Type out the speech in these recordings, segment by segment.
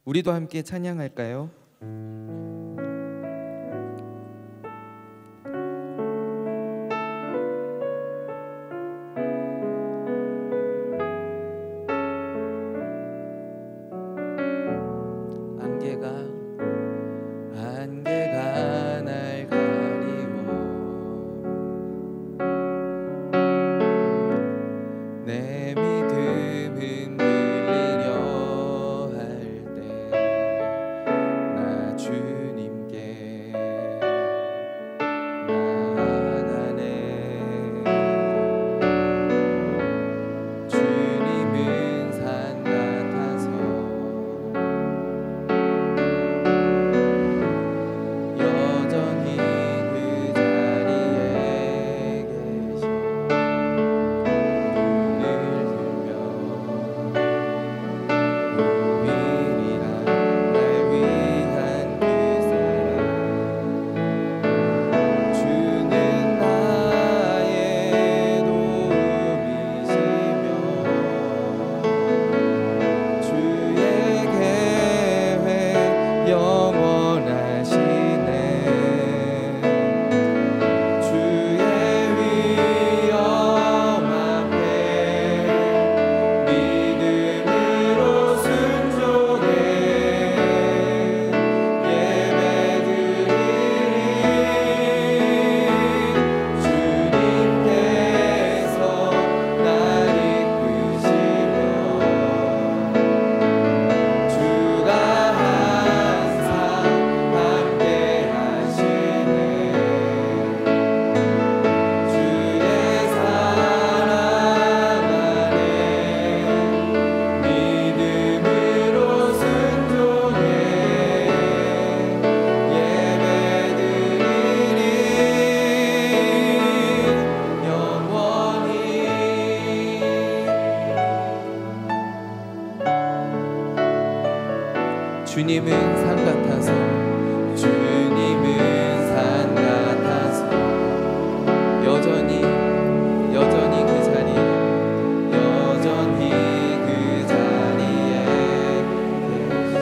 우리도 함께 찬양할까요? 안개가 날 가리워 내 믿음 흔들리려 할 때 나 주님께 나아가네. 주님은 산 같아서 여전히 그 자리에 계셔 눈을 들며 오밀이란 날 위한 그 사랑 주는 나의 도움이시며 주의 계획 영원하시네. 주의 위엄 앞에 믿음으로 순종해 예배드리리. 주님께서 날 이끄시며 주가 항상 함께 하시네. 주의 사랑 안에 믿음으로 순종해 예배드리리. 영원히 주님은 산 같아서 주님은 산 같아서 여전히 그 자리에 여전히 그 자리에 계셔.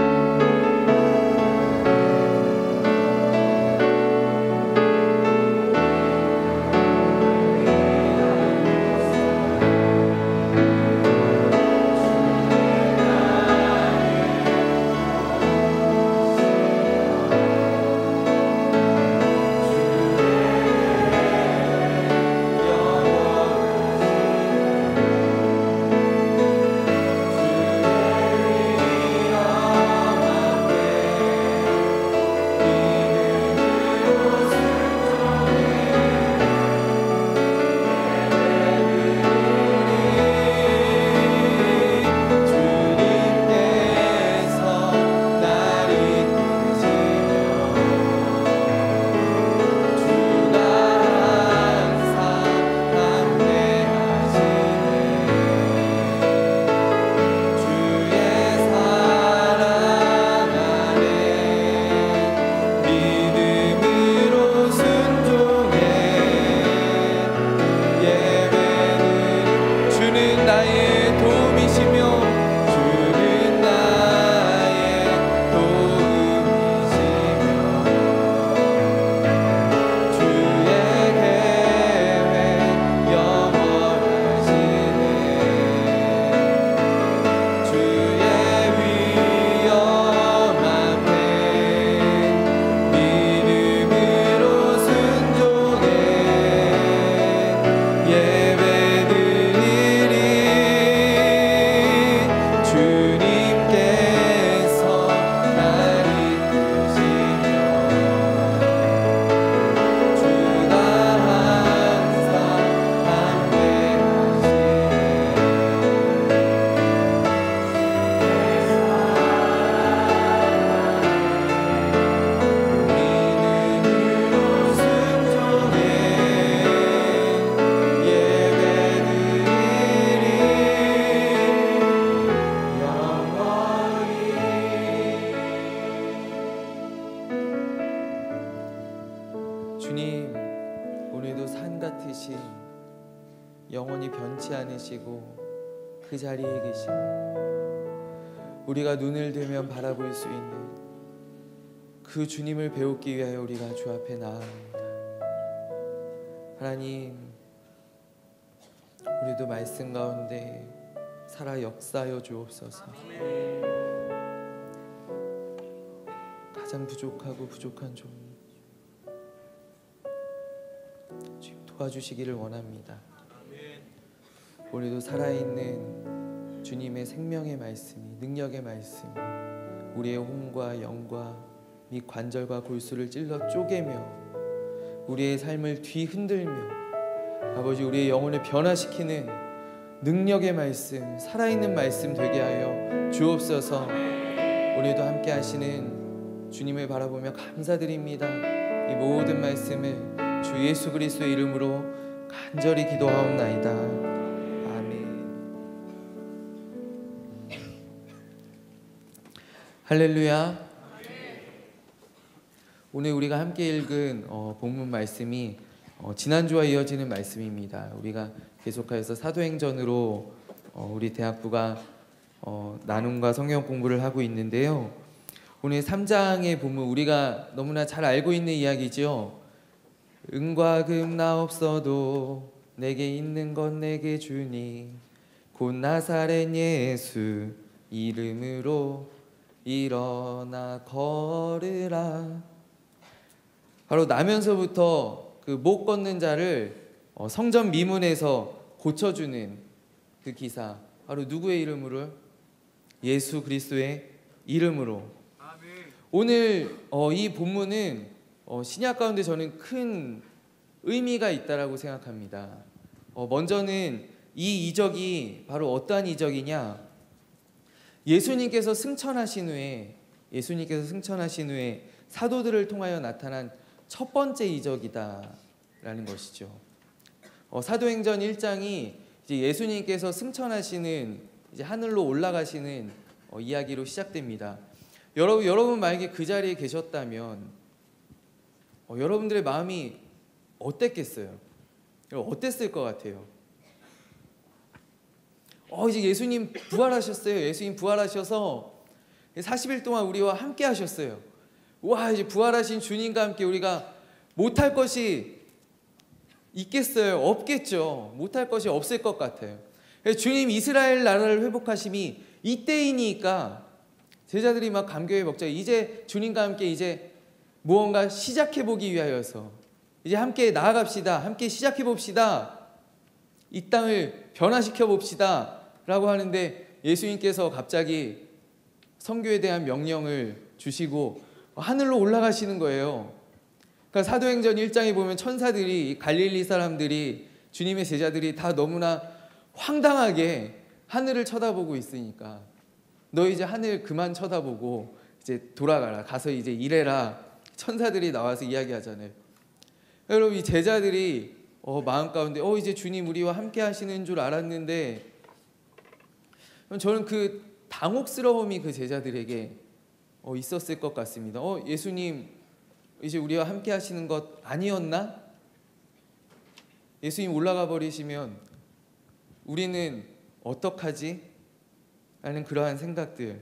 주님, 오늘도 산 같으신 영원히 변치 않으시고 그 자리에 계신 우리가 눈을 들면 바라볼 수 있는 그 주님을 배우기 위하여 우리가 주 앞에 나아갑니다. 하나님, 우리도 말씀 가운데 살아 역사하여 주옵소서. 가장 부족하고 부족한 종 주님 도와주시기를 원합니다. 우리도 살아있는 주님의 생명의 말씀이, 능력의 말씀이 우리의 혼과 영과 및 관절과 골수를 찔러 쪼개며 우리의 삶을 뒤흔들며 아버지 우리의 영혼을 변화시키는 능력의 말씀, 살아있는 말씀 되게 하여 주옵소서. 오늘도 함께 하시는 주님을 바라보며 감사드립니다. 이 모든 말씀을 주 예수 그리스도의 이름으로 간절히 기도하옵나이다. 아멘. 할렐루야. 오늘 우리가 함께 읽은 본문 말씀이 지난주와 이어지는 말씀입니다. 우리가 계속해서 사도행전으로 우리 대학부가 나눔과 성경 공부를 하고 있는데요. 오늘 3장의 본문, 우리가 너무나 잘 알고 있는 이야기죠. 은과 금 나 없어도 내게 있는 건 내게 주니 곧 나사렛 예수 이름으로 일어나 걸으라. 바로 나면서부터 그 못 걷는 자를 성전 미문에서 고쳐주는 그 기사, 바로 누구의 이름으로? 예수 그리스도의 이름으로. 아멘. 오늘 이 본문은 신약 가운데 저는 큰 의미가 있다라고 생각합니다. 먼저는 이 이적이 바로 어떠한 이적이냐? 예수님께서 승천하신 후에 사도들을 통하여 나타난 첫 번째 이적이다라는 것이죠. 사도행전 1장이 이제 예수님께서 승천하시는, 이제 하늘로 올라가시는 이야기로 시작됩니다. 여러분 만약에 그 자리에 계셨다면 여러분들의 마음이 어땠겠어요? 어땠을 것 같아요? 이제 예수님 부활하셨어요. 예수님 부활하셔서 40일 동안 우리와 함께 하셨어요. 와, 이제 부활하신 주님과 함께 우리가 못할 것이 있겠어요? 없겠죠. 못할 것이 없을 것 같아요. 주님 이스라엘 나라를 회복하심이 이때이니까 제자들이 막 감격에 벅차. 이제 주님과 함께 이제 무언가 시작해 보기 위하여서 이제 함께 나아갑시다. 함께 시작해 봅시다. 이 땅을 변화시켜 봅시다 라고 하는데 예수님께서 갑자기 선교에 대한 명령을 주시고 하늘로 올라가시는 거예요. 그러니까 사도행전 1장에 보면 천사들이, 갈릴리 사람들이, 주님의 제자들이 다 너무나 황당하게 하늘을 쳐다보고 있으니까 너 이제 하늘 그만 쳐다보고 이제 돌아가라, 가서 이제 일해라. 천사들이 나와서 이야기하잖아요. 여러분, 이 제자들이 마음 가운데 이제 주님 우리와 함께 하시는 줄 알았는데, 저는 그 당혹스러움이 그 제자들에게 있었을 것 같습니다. 예수님 이제 우리와 함께 하시는 것 아니었나? 예수님 올라가 버리시면 우리는 어떡하지? 라는 그러한 생각들.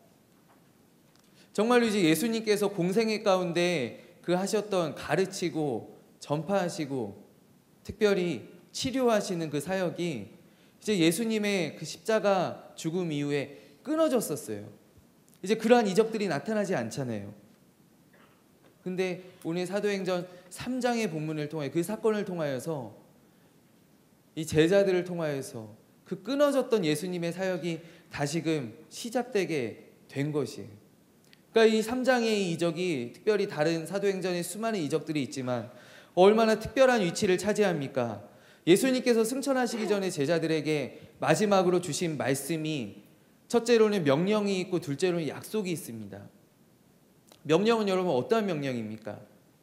정말로 이제 예수님께서 공생애 가운데 그 하셨던 가르치고 전파하시고 특별히 치료하시는 그 사역이 이제 예수님의 그 십자가 죽음 이후에 끊어졌었어요. 이제 그러한 이적들이 나타나지 않잖아요. 근데 오늘 사도행전 3장의 본문을 통해 그 사건을 통하여서 이 제자들을 통하여서 그 끊어졌던 예수님의 사역이 다시금 시작되게 된 것이에요. 그러니까 이 3장의 이적이 특별히 다른 사도행전의 수많은 이적들이 있지만 얼마나 특별한 위치를 차지합니까? 예수님께서 승천하시기 전에 제자들에게 마지막으로 주신 말씀이 첫째로는 명령이 있고 둘째로는 약속이 있습니다. 명령은 여러분 어떠한 명령입니까?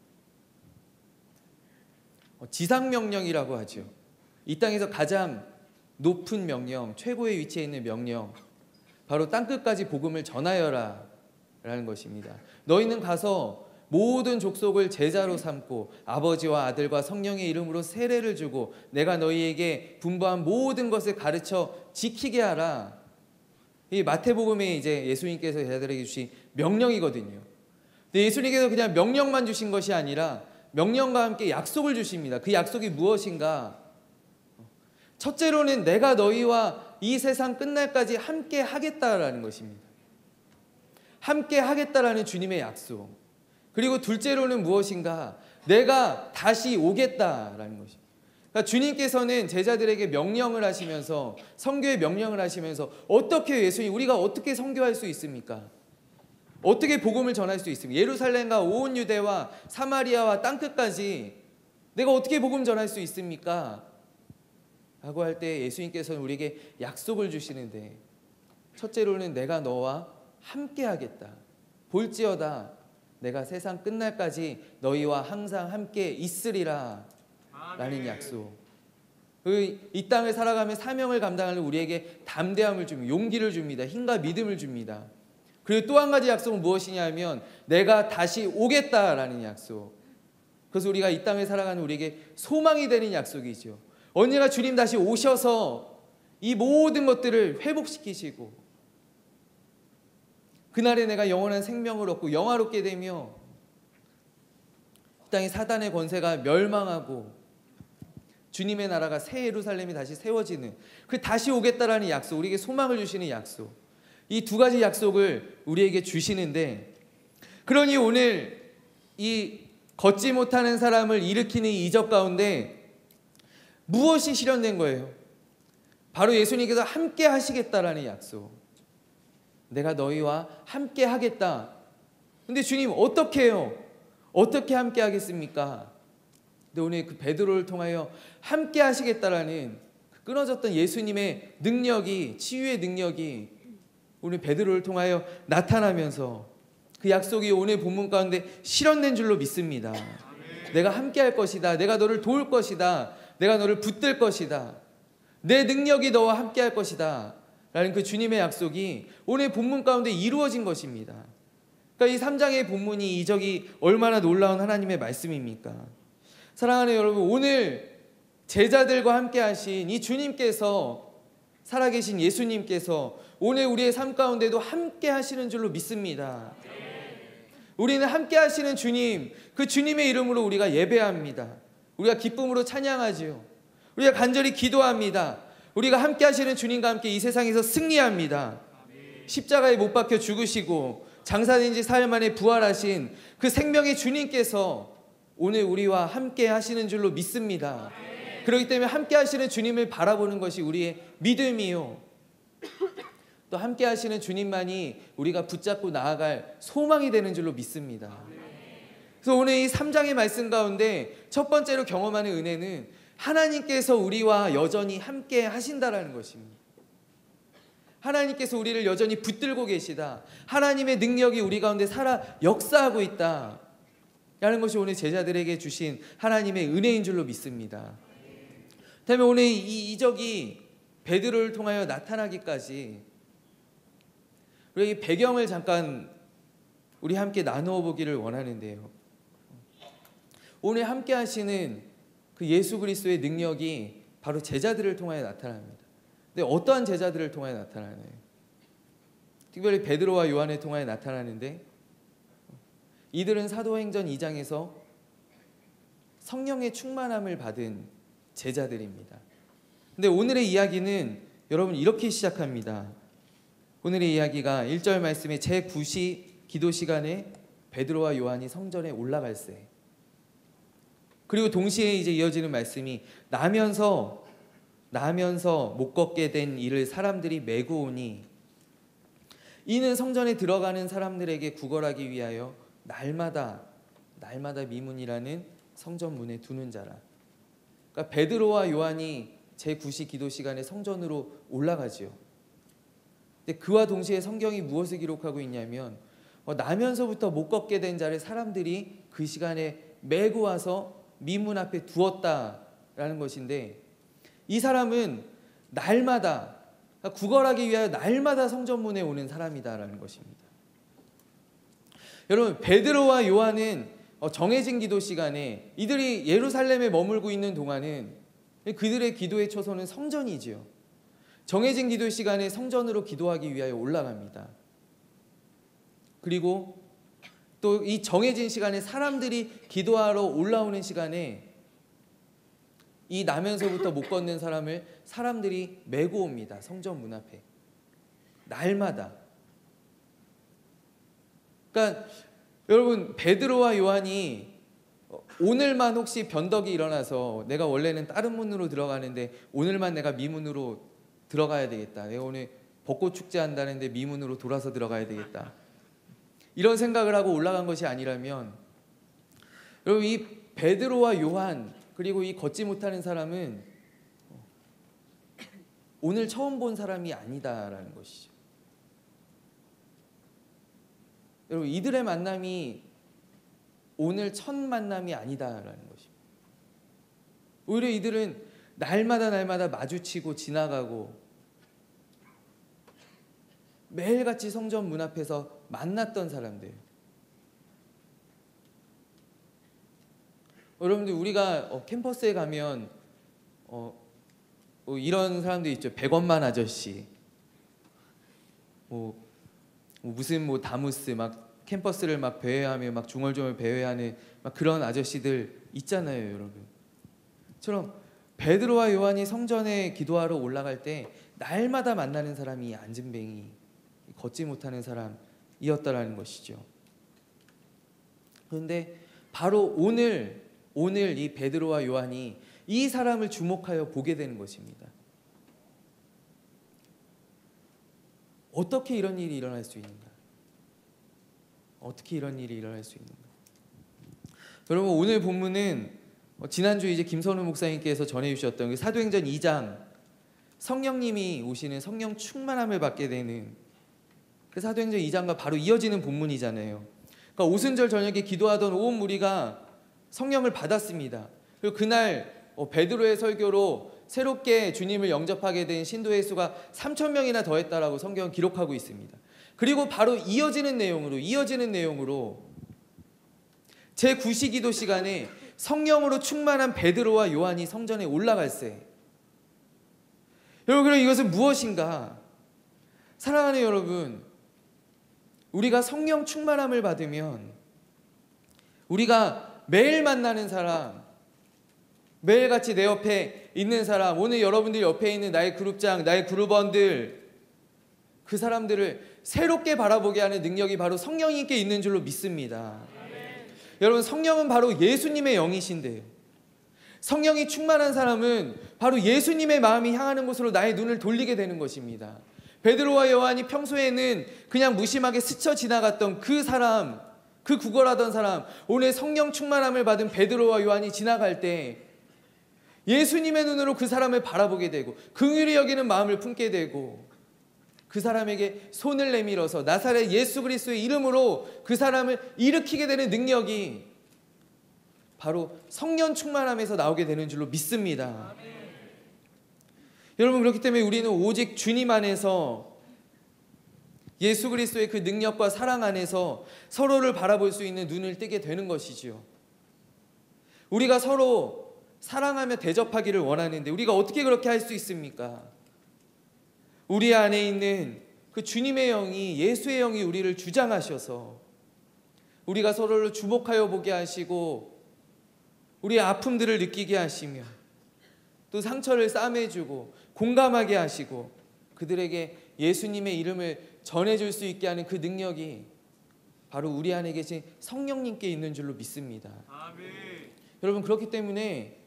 지상명령이라고 하죠. 이 땅에서 가장 높은 명령, 최고의 위치에 있는 명령, 바로 땅끝까지 복음을 전하여라 라는 것입니다. 너희는 가서 모든 족속을 제자로 삼고 아버지와 아들과 성령의 이름으로 세례를 주고 내가 너희에게 분부한 모든 것을 가르쳐 지키게 하라. 이 마태복음에 이제 예수님께서 제자들에게 주신 명령이거든요. 근데 예수님께서 그냥 명령만 주신 것이 아니라 명령과 함께 약속을 주십니다. 그 약속이 무엇인가? 첫째로는 내가 너희와 이 세상 끝날까지 함께 하겠다라는 것입니다. 함께 하겠다라는 주님의 약속. 그리고 둘째로는 무엇인가? 내가 다시 오겠다라는 것입니다. 그러니까 주님께서는 제자들에게 명령을 하시면서, 선교의 명령을 하시면서 어떻게 예수님, 우리가 어떻게 선교할 수 있습니까? 어떻게 복음을 전할 수 있습니까? 예루살렘과 온 유대와 사마리아와 땅끝까지 내가 어떻게 복음 전할 수 있습니까? 라고 할 때 예수님께서는 우리에게 약속을 주시는데, 첫째로는 내가 너와 함께 하겠다. 볼지어다 내가 세상 끝날까지 너희와 항상 함께 있으리라 라는 약속. 이 땅을 살아가며 사명을 감당하는 우리에게 담대함을 줍니다. 용기를 줍니다. 힘과 믿음을 줍니다. 그리고 또 한 가지 약속은 무엇이냐면 내가 다시 오겠다라는 약속. 그래서 우리가 이 땅을 살아가는 우리에게 소망이 되는 약속이죠. 언젠가 주님 다시 오셔서 이 모든 것들을 회복시키시고 그날에 내가 영원한 생명을 얻고 영화롭게 되며 이 땅의 사단의 권세가 멸망하고 주님의 나라가 새 예루살렘이 다시 세워지는 그 다시 오겠다라는 약속, 우리에게 소망을 주시는 약속, 이 두 가지 약속을 우리에게 주시는데, 그러니 오늘 이 걷지 못하는 사람을 일으키는 이적 가운데 무엇이 실현된 거예요? 바로 예수님께서 함께 하시겠다라는 약속. 내가 너희와 함께 하겠다. 근데 주님 어떻게 해요? 어떻게 함께 하겠습니까? 근데 오늘 그 베드로를 통하여 함께 하시겠다라는 그 끊어졌던 예수님의 능력이, 치유의 능력이 오늘 베드로를 통하여 나타나면서 그 약속이 오늘 본문 가운데 실현된 줄로 믿습니다. 내가 함께 할 것이다. 내가 너를 도울 것이다. 내가 너를 붙들 것이다. 내 능력이 너와 함께 할 것이다 라는 그 주님의 약속이 오늘 본문 가운데 이루어진 것입니다. 그러니까 이 3장의 본문이, 이적이 얼마나 놀라운 하나님의 말씀입니까? 사랑하는 여러분, 오늘 제자들과 함께 하신 이 주님께서, 살아계신 예수님께서 오늘 우리의 삶 가운데도 함께 하시는 줄로 믿습니다. 우리는 함께 하시는 주님, 그 주님의 이름으로 우리가 예배합니다. 우리가 기쁨으로 찬양하지요. 우리가 간절히 기도합니다. 우리가 함께 하시는 주님과 함께 이 세상에서 승리합니다. 십자가에 못 박혀 죽으시고 장사된 지 사흘 만에 부활하신 그 생명의 주님께서 오늘 우리와 함께 하시는 줄로 믿습니다. 그렇기 때문에 함께 하시는 주님을 바라보는 것이 우리의 믿음이요, 또 함께 하시는 주님만이 우리가 붙잡고 나아갈 소망이 되는 줄로 믿습니다. 그래서 오늘 이 3장의 말씀 가운데 첫 번째로 경험하는 은혜는 하나님께서 우리와 여전히 함께 하신다라는 것입니다. 하나님께서 우리를 여전히 붙들고 계시다. 하나님의 능력이 우리 가운데 살아 역사하고 있다 라는 것이 오늘 제자들에게 주신 하나님의 은혜인 줄로 믿습니다. 그다음에 오늘 이 이적이 베드로를 통하여 나타나기까지 우리 이 배경을 잠깐 우리 함께 나누어 보기를 원하는데요. 오늘 함께 하시는 그 예수 그리스도의 능력이 바로 제자들을 통하여 나타납니다. 근데 어떠한 제자들을 통하여 나타나나요? 특별히 베드로와 요한을 통하여 나타나는데, 이들은 사도행전 2장에서 성령의 충만함을 받은 제자들입니다. 근데 오늘의 이야기는 여러분 이렇게 시작합니다. 오늘의 이야기가 1절 말씀에 제9시 기도 시간에 베드로와 요한이 성전에 올라갈세. 그리고 동시에 이제 이어지는 말씀이 나면서 못 걷게 된 이를 사람들이 메고 오니 이는 성전에 들어가는 사람들에게 구걸하기 위하여 날마다 미문이라는 성전 문에 두는 자라. 그러니까 베드로와 요한이 제9시 기도 시간에 성전으로 올라가지요. 근데 그와 동시에 성경이 무엇을 기록하고 있냐면 나면서부터 못 걷게 된 자를 사람들이 그 시간에 메고 와서 미문 앞에 두었다라는 것인데, 이 사람은 날마다, 그러니까 구걸하기 위하여 날마다 성전문에 오는 사람이다라는 것입니다. 여러분, 베드로와 요한은 정해진 기도 시간에 이들이 예루살렘에 머물고 있는 동안은 그들의 기도의 처소는 성전이지요. 정해진 기도 시간에 성전으로 기도하기 위하여 올라갑니다. 그리고 또 이 정해진 시간에 사람들이 기도하러 올라오는 시간에 이 나면서부터 못 걷는 사람을 사람들이 메고 옵니다. 성전 문 앞에. 날마다. 그러니까 여러분, 베드로와 요한이 오늘만 혹시 변덕이 일어나서 내가 원래는 다른 문으로 들어가는데 오늘만 내가 미문으로 들어가야 되겠다. 내가 오늘 벚꽃 축제 한다는데 미문으로 돌아서 들어가야 되겠다. 이런 생각을 하고 올라간 것이 아니라면, 여러분, 이 베드로와 요한 그리고 이 걷지 못하는 사람은 오늘 처음 본 사람이 아니다라는 것이죠. 여러분, 이들의 만남이 오늘 첫 만남이 아니다라는 것입니다. 오히려 이들은 날마다 마주치고 지나가고 매일같이 성전 문 앞에서 만났던 사람들. 여러분들, 우리가 캠퍼스에 가면 이런 사람도 있죠. 100원만 아저씨, 무슨 다무스 막 캠퍼스를 막 배회하며 막 중얼중얼 배회하는 막 그런 아저씨들 있잖아요, 여러분. 처럼 베드로와 요한이 성전에 기도하러 올라갈 때 날마다 만나는 사람이 안진뱅이, 걷지 못하는 사람이었다라는 것이죠. 그런데 바로 오늘 이 베드로와 요한이 이 사람을 주목하여 보게 되는 것입니다. 어떻게 이런 일이 일어날 수 있는가? 어떻게 이런 일이 일어날 수 있는가? 여러분, 오늘 본문은 지난주 이제 김선우 목사님께서 전해주셨던 그 사도행전 2장, 성령님이 오시는 성령 충만함을 받게 되는 그 사도행전 2장과 바로 이어지는 본문이잖아요. 그러니까 오순절 저녁에 기도하던 온 무리가 성령을 받았습니다. 그리고 그날 베드로의 설교로 새롭게 주님을 영접하게 된 신도의 수가 3,000명이나 더했다라고 성경은 기록하고 있습니다. 그리고 바로 이어지는 내용으로 제9시기도 시간에 성령으로 충만한 베드로와 요한이 성전에 올라갈세. 여러분, 그럼 이것은 무엇인가? 사랑하는 여러분, 우리가 성령 충만함을 받으면 우리가 매일 만나는 사람, 매일같이 내 옆에 있는 사람, 오늘 여러분들 옆에 있는 나의 그룹장, 나의 그룹원들, 그 사람들을 새롭게 바라보게 하는 능력이 바로 성령님께 있는 줄로 믿습니다. 여러분, 성령은 바로 예수님의 영이신데요, 성령이 충만한 사람은 바로 예수님의 마음이 향하는 곳으로 나의 눈을 돌리게 되는 것입니다. 베드로와 요한이 평소에는 그냥 무심하게 스쳐 지나갔던 그 사람, 그 구걸하던 사람, 오늘 성령 충만함을 받은 베드로와 요한이 지나갈 때 예수님의 눈으로 그 사람을 바라보게 되고 긍휼히 여기는 마음을 품게 되고 그 사람에게 손을 내밀어서 나사렛 예수 그리스도의 이름으로 그 사람을 일으키게 되는 능력이 바로 성령 충만함에서 나오게 되는 줄로 믿습니다. 여러분, 그렇기 때문에 우리는 오직 주님 안에서, 예수 그리스도의 그 능력과 사랑 안에서 서로를 바라볼 수 있는 눈을 뜨게 되는 것이지요. 우리가 서로 사랑하며 대접하기를 원하는데 우리가 어떻게 그렇게 할 수 있습니까? 우리 안에 있는 그 주님의 영이, 예수의 영이 우리를 주장하셔서 우리가 서로를 주목하여 보게 하시고 우리의 아픔들을 느끼게 하시며 또 상처를 싸매주고 공감하게 하시고 그들에게 예수님의 이름을 전해줄 수 있게 하는 그 능력이 바로 우리 안에 계신 성령님께 있는 줄로 믿습니다. 아멘. 여러분, 그렇기 때문에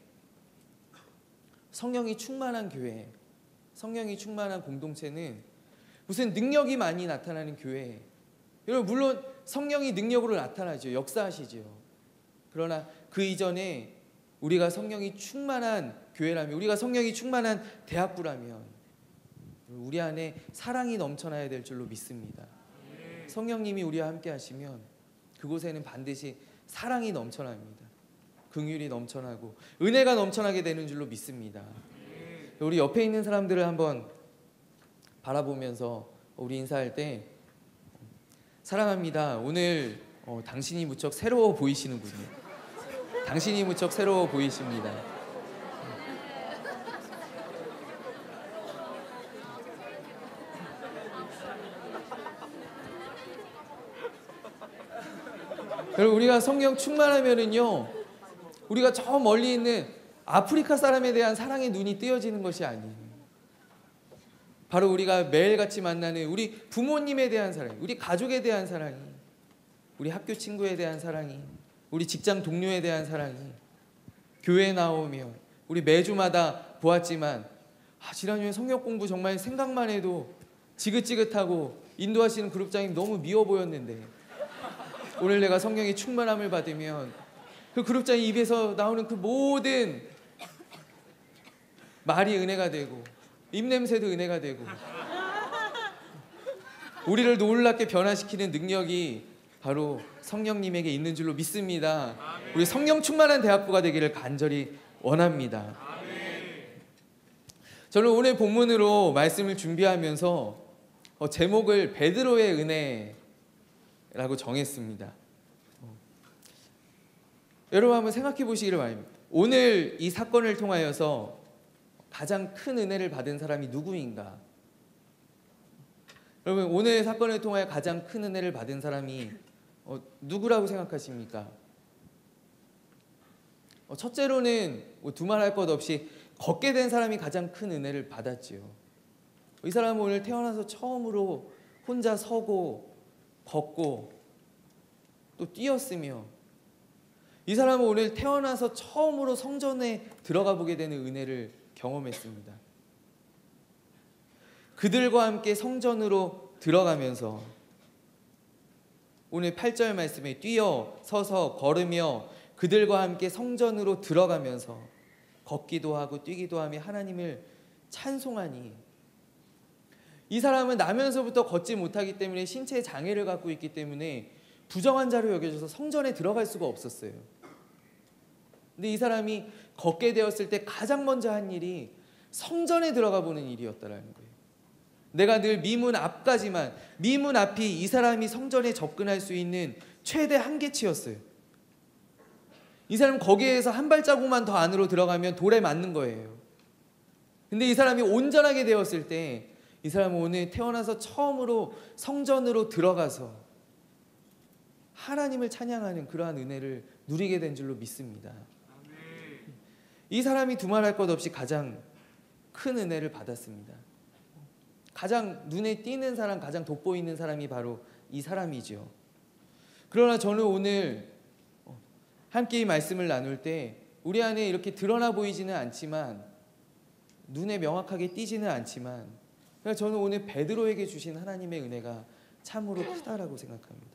성령이 충만한 교회, 성령이 충만한 공동체는 무슨 능력이 많이 나타나는 교회, 여러분, 물론 성령이 능력으로 나타나죠. 역사하시죠. 그러나 그 이전에 우리가 성령이 충만한 교회라면, 우리가 성령이 충만한 대학부라면 우리 안에 사랑이 넘쳐나야 될 줄로 믿습니다. 성령님이 우리와 함께 하시면 그곳에는 반드시 사랑이 넘쳐납니다. 긍휼이 넘쳐나고 은혜가 넘쳐나게 되는 줄로 믿습니다. 우리 옆에 있는 사람들을 한번 바라보면서 우리 인사할 때, 사랑합니다. 오늘 당신이 무척 새로워 보이시는군요. 당신이 무척 새로워 보이십니다. 여러분, 우리가 성령 충만하면은요, 우리가 저 멀리 있는 아프리카 사람에 대한 사랑의 눈이 띄어지는 것이 아니에요. 바로 우리가 매일같이 만나는 우리 부모님에 대한 사랑, 우리 가족에 대한 사랑이, 우리 학교 친구에 대한 사랑이, 우리 직장 동료에 대한 사랑이, 교회에 나오며 우리 매주마다 보았지만 지난주에 성경 공부 정말 생각만 해도 지긋지긋하고 인도하시는 그룹장님 너무 미워 보였는데, 오늘 내가 성령의 충만함을 받으면 그 그룹장님 입에서 나오는 그 모든 말이 은혜가 되고 입냄새도 은혜가 되고 우리를 놀랍게 변화시키는 능력이 바로 성령님에게 있는 줄로 믿습니다. 우리 성령 충만한 대학부가 되기를 간절히 원합니다. 저는 오늘 본문으로 말씀을 준비하면서 제목을 베드로의 은혜라고 정했습니다. 여러분 한번 생각해 보시기를 바랍니다. 오늘 이 사건을 통하여서 가장 큰 은혜를 받은 사람이 누구인가? 여러분, 오늘 사건을 통하여 가장 큰 은혜를 받은 사람이 누구라고 생각하십니까? 첫째로는 두말할 것 없이 걷게 된 사람이 가장 큰 은혜를 받았지요. 이 사람은 오늘 태어나서 처음으로 혼자 서고 걷고 또 뛰었으며, 이 사람은 오늘 태어나서 처음으로 성전에 들어가 보게 되는 은혜를 경험했습니다. 그들과 함께 성전으로 들어가면서 오늘 8절 말씀에 뛰어 서서 걸으며 그들과 함께 성전으로 들어가면서 걷기도 하고 뛰기도 하며 하나님을 찬송하니, 이 사람은 나면서부터 걷지 못하기 때문에 신체에 장애를 갖고 있기 때문에 부정한 자로 여겨져서 성전에 들어갈 수가 없었어요. 근데 이 사람이 걷게 되었을 때 가장 먼저 한 일이 성전에 들어가 보는 일이었다라는 거예요. 내가 늘 미문 앞까지만, 미문 앞이 이 사람이 성전에 접근할 수 있는 최대 한계치였어요. 이 사람은 거기에서 한 발자국만 더 안으로 들어가면 돌에 맞는 거예요. 근데 이 사람이 온전하게 되었을 때 이 사람은 오늘 태어나서 처음으로 성전으로 들어가서 하나님을 찬양하는 그러한 은혜를 누리게 된 줄로 믿습니다. 이 사람이 두말할 것 없이 가장 큰 은혜를 받았습니다. 가장 눈에 띄는 사람, 가장 돋보이는 사람이 바로 이 사람이죠. 그러나 저는 오늘 함께 이 말씀을 나눌 때 우리 안에 이렇게 드러나 보이지는 않지만, 눈에 명확하게 띄지는 않지만, 저는 오늘 베드로에게 주신 하나님의 은혜가 참으로 크다라고 생각합니다.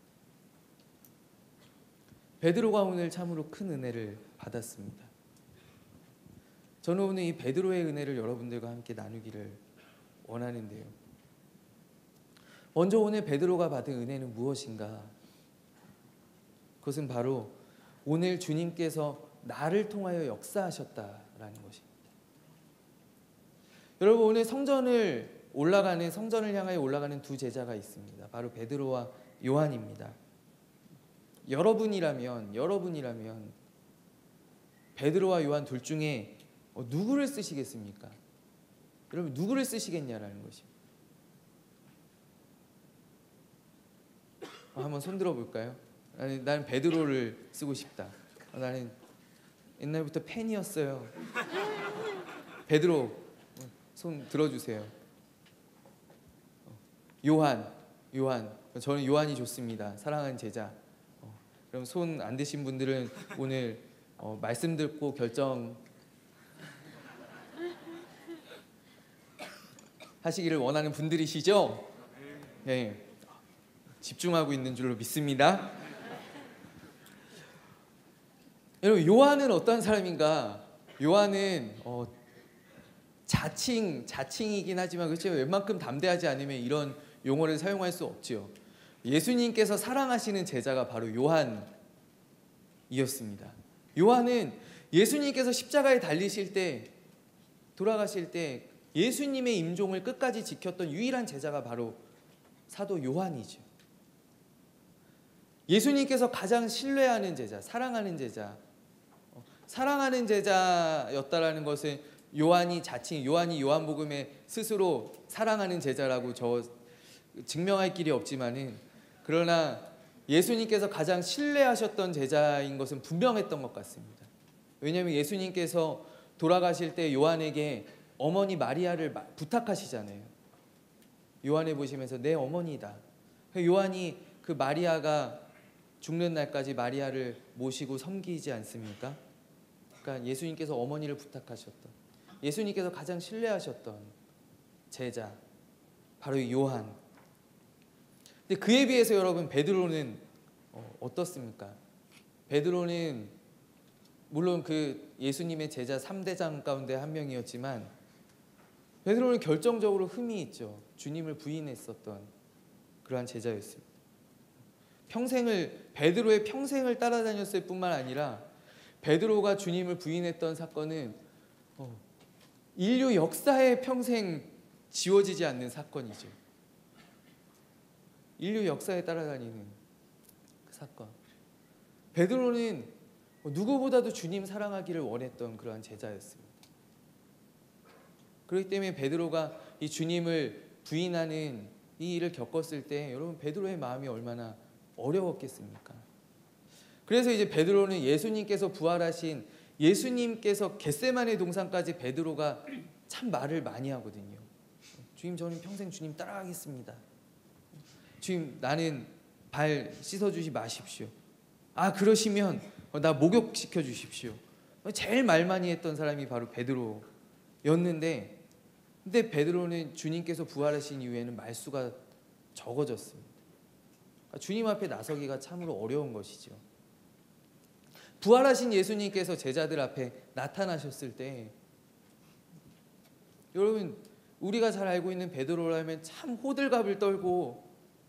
베드로가 오늘 참으로 큰 은혜를 받았습니다. 저는 오늘 이 베드로의 은혜를 여러분들과 함께 나누기를 원하는데요. 먼저 오늘 베드로가 받은 은혜는 무엇인가? 그것은 바로 오늘 주님께서 나를 통하여 역사하셨다라는 것입니다. 여러분, 오늘 성전을 향하여 올라가는 두 제자가 있습니다. 바로 베드로와 요한입니다. 여러분이라면 베드로와 요한 둘 중에 누구를 쓰시겠습니까? 여러분, 누구를 쓰시겠냐라는 것입니다. 한번 손 들어볼까요? 나는 베드로를 쓰고 싶다. 나는 옛날부터 팬이었어요. 베드로 손 들어주세요. 요한. 저는 요한이 좋습니다. 사랑하는 제자. 그럼 손 안 드신 분들은 오늘 말씀 듣고 결정 하시기를 원하는 분들이시죠? 네, 집중하고 있는 줄로 믿습니다. 여러분, 요한은 어떤 사람인가? 요한은 자칭이긴 하지만, 그렇죠, 웬만큼 담대하지 않으면 이런 용어를 사용할 수 없죠. 예수님께서 사랑하시는 제자가 바로 요한이었습니다. 요한은 예수님께서 십자가에 돌아가실 때 예수님의 임종을 끝까지 지켰던 유일한 제자가 바로 사도 요한이죠. 예수님께서 가장 신뢰하는 제자, 사랑하는 제자였다라는 것은 요한이 요한복음에 스스로 사랑하는 제자라고 증명할 길이 없지만은, 그러나 예수님께서 가장 신뢰하셨던 제자인 것은 분명했던 것 같습니다. 왜냐하면 예수님께서 돌아가실 때 요한에게 어머니 마리아를 부탁하시잖아요. 요한에 보시면서 내 어머니다. 요한이 그 마리아가 죽는 날까지 마리아를 모시고 섬기지 않습니까? 그러니까 예수님께서 어머니를 부탁하셨던, 예수님께서 가장 신뢰하셨던 제자, 바로 요한. 근데 그에 비해서 여러분 베드로는 어떻습니까? 베드로는 물론 그 예수님의 제자 3대장 가운데 한 명이었지만 베드로는 결정적으로 흠이 있죠. 주님을 부인했었던 그러한 제자였습니다. 베드로의 평생을 따라다녔을 뿐만 아니라 베드로가 주님을 부인했던 사건은 인류 역사에 평생 지워지지 않는 사건이죠. 인류 역사에 따라다니는 그 사건. 베드로는 누구보다도 주님 사랑하기를 원했던 그러한 제자였습니다. 그렇기 때문에 베드로가 이 주님을 부인하는 이 일을 겪었을 때 여러분 베드로의 마음이 얼마나 어려웠겠습니까? 그래서 이제 베드로는 예수님께서 부활하신 예수님께서 겟세마네 동산까지 베드로가 참 말을 많이 하거든요. 주님, 저는 평생 주님 따라가겠습니다. 주님, 나는 발 씻어주지 마십시오. 아, 그러시면 나 목욕시켜 주십시오. 제일 말 많이 했던 사람이 바로 베드로였는데, 근데 베드로는 주님께서 부활하신 이후에는 말수가 적어졌습니다. 주님 앞에 나서기가 참으로 어려운 것이죠. 부활하신 예수님께서 제자들 앞에 나타나셨을 때 여러분, 우리가 잘 알고 있는 베드로라면 참 호들갑을 떨고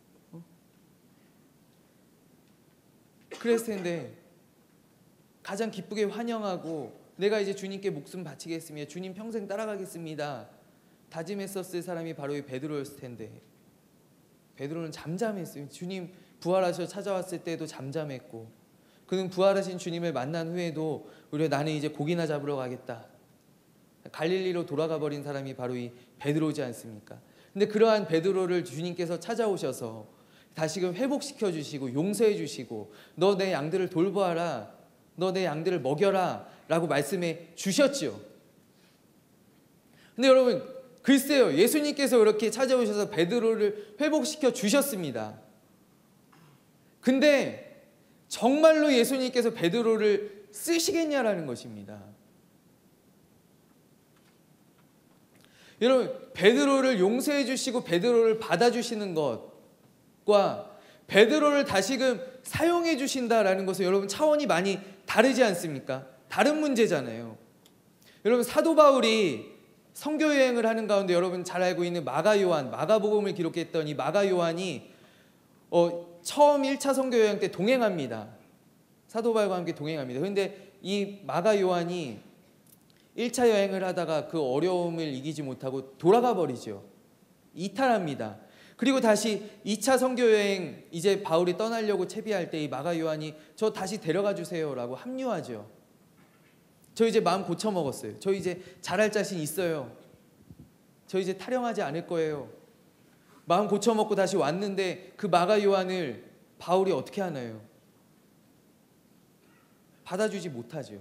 그랬을 텐데 가장 기쁘게 환영하고 내가 이제 주님께 목숨 바치겠습니다. 주님 평생 따라가겠습니다. 다짐했었을 사람이 바로 이 베드로였을 텐데 베드로는 잠잠했어요. 주님 부활하셔 찾아왔을 때도 잠잠했고 그는 부활하신 주님을 만난 후에도 나는 이제 고기나 잡으러 가겠다. 갈릴리로 돌아가 버린 사람이 바로 이 베드로지 않습니까? 근데 그러한 베드로를 주님께서 찾아오셔서 다시금 회복시켜 주시고 용서해 주시고 너 내 양들을 돌보아라. 너 내 양들을 먹여라 라고 말씀해 주셨죠. 근데 여러분 글쎄요, 예수님께서 이렇게 찾아오셔서 베드로를 회복시켜 주셨습니다. 근데 정말로 예수님께서 베드로를 쓰시겠냐라는 것입니다. 여러분, 베드로를 용서해 주시고 베드로를 받아주시는 것과 베드로를 다시금 사용해 주신다라는 것은 여러분 차원이 많이 다르지 않습니까? 다른 문제잖아요. 여러분, 사도 바울이 선교 여행을 하는 가운데 여러분 잘 알고 있는 마가복음을 기록했던 이 마가 요한이 처음 1차 선교 여행 때 동행합니다. 사도 바울과 함께 동행합니다. 그런데 이 마가 요한이 1차 여행을 하다가 그 어려움을 이기지 못하고 돌아가 버리죠. 이탈합니다. 그리고 다시 2차 선교 여행 이제 바울이 떠나려고 채비할 때 이 마가 요한이 저 다시 데려가 주세요라고 합류하죠. 저 이제 마음 고쳐 먹었어요. 저 이제 잘할 자신 있어요. 저 이제 타령하지 않을 거예요. 마음 고쳐 먹고 다시 왔는데 그 마가 요한을 바울이 어떻게 하나요? 받아주지 못하죠.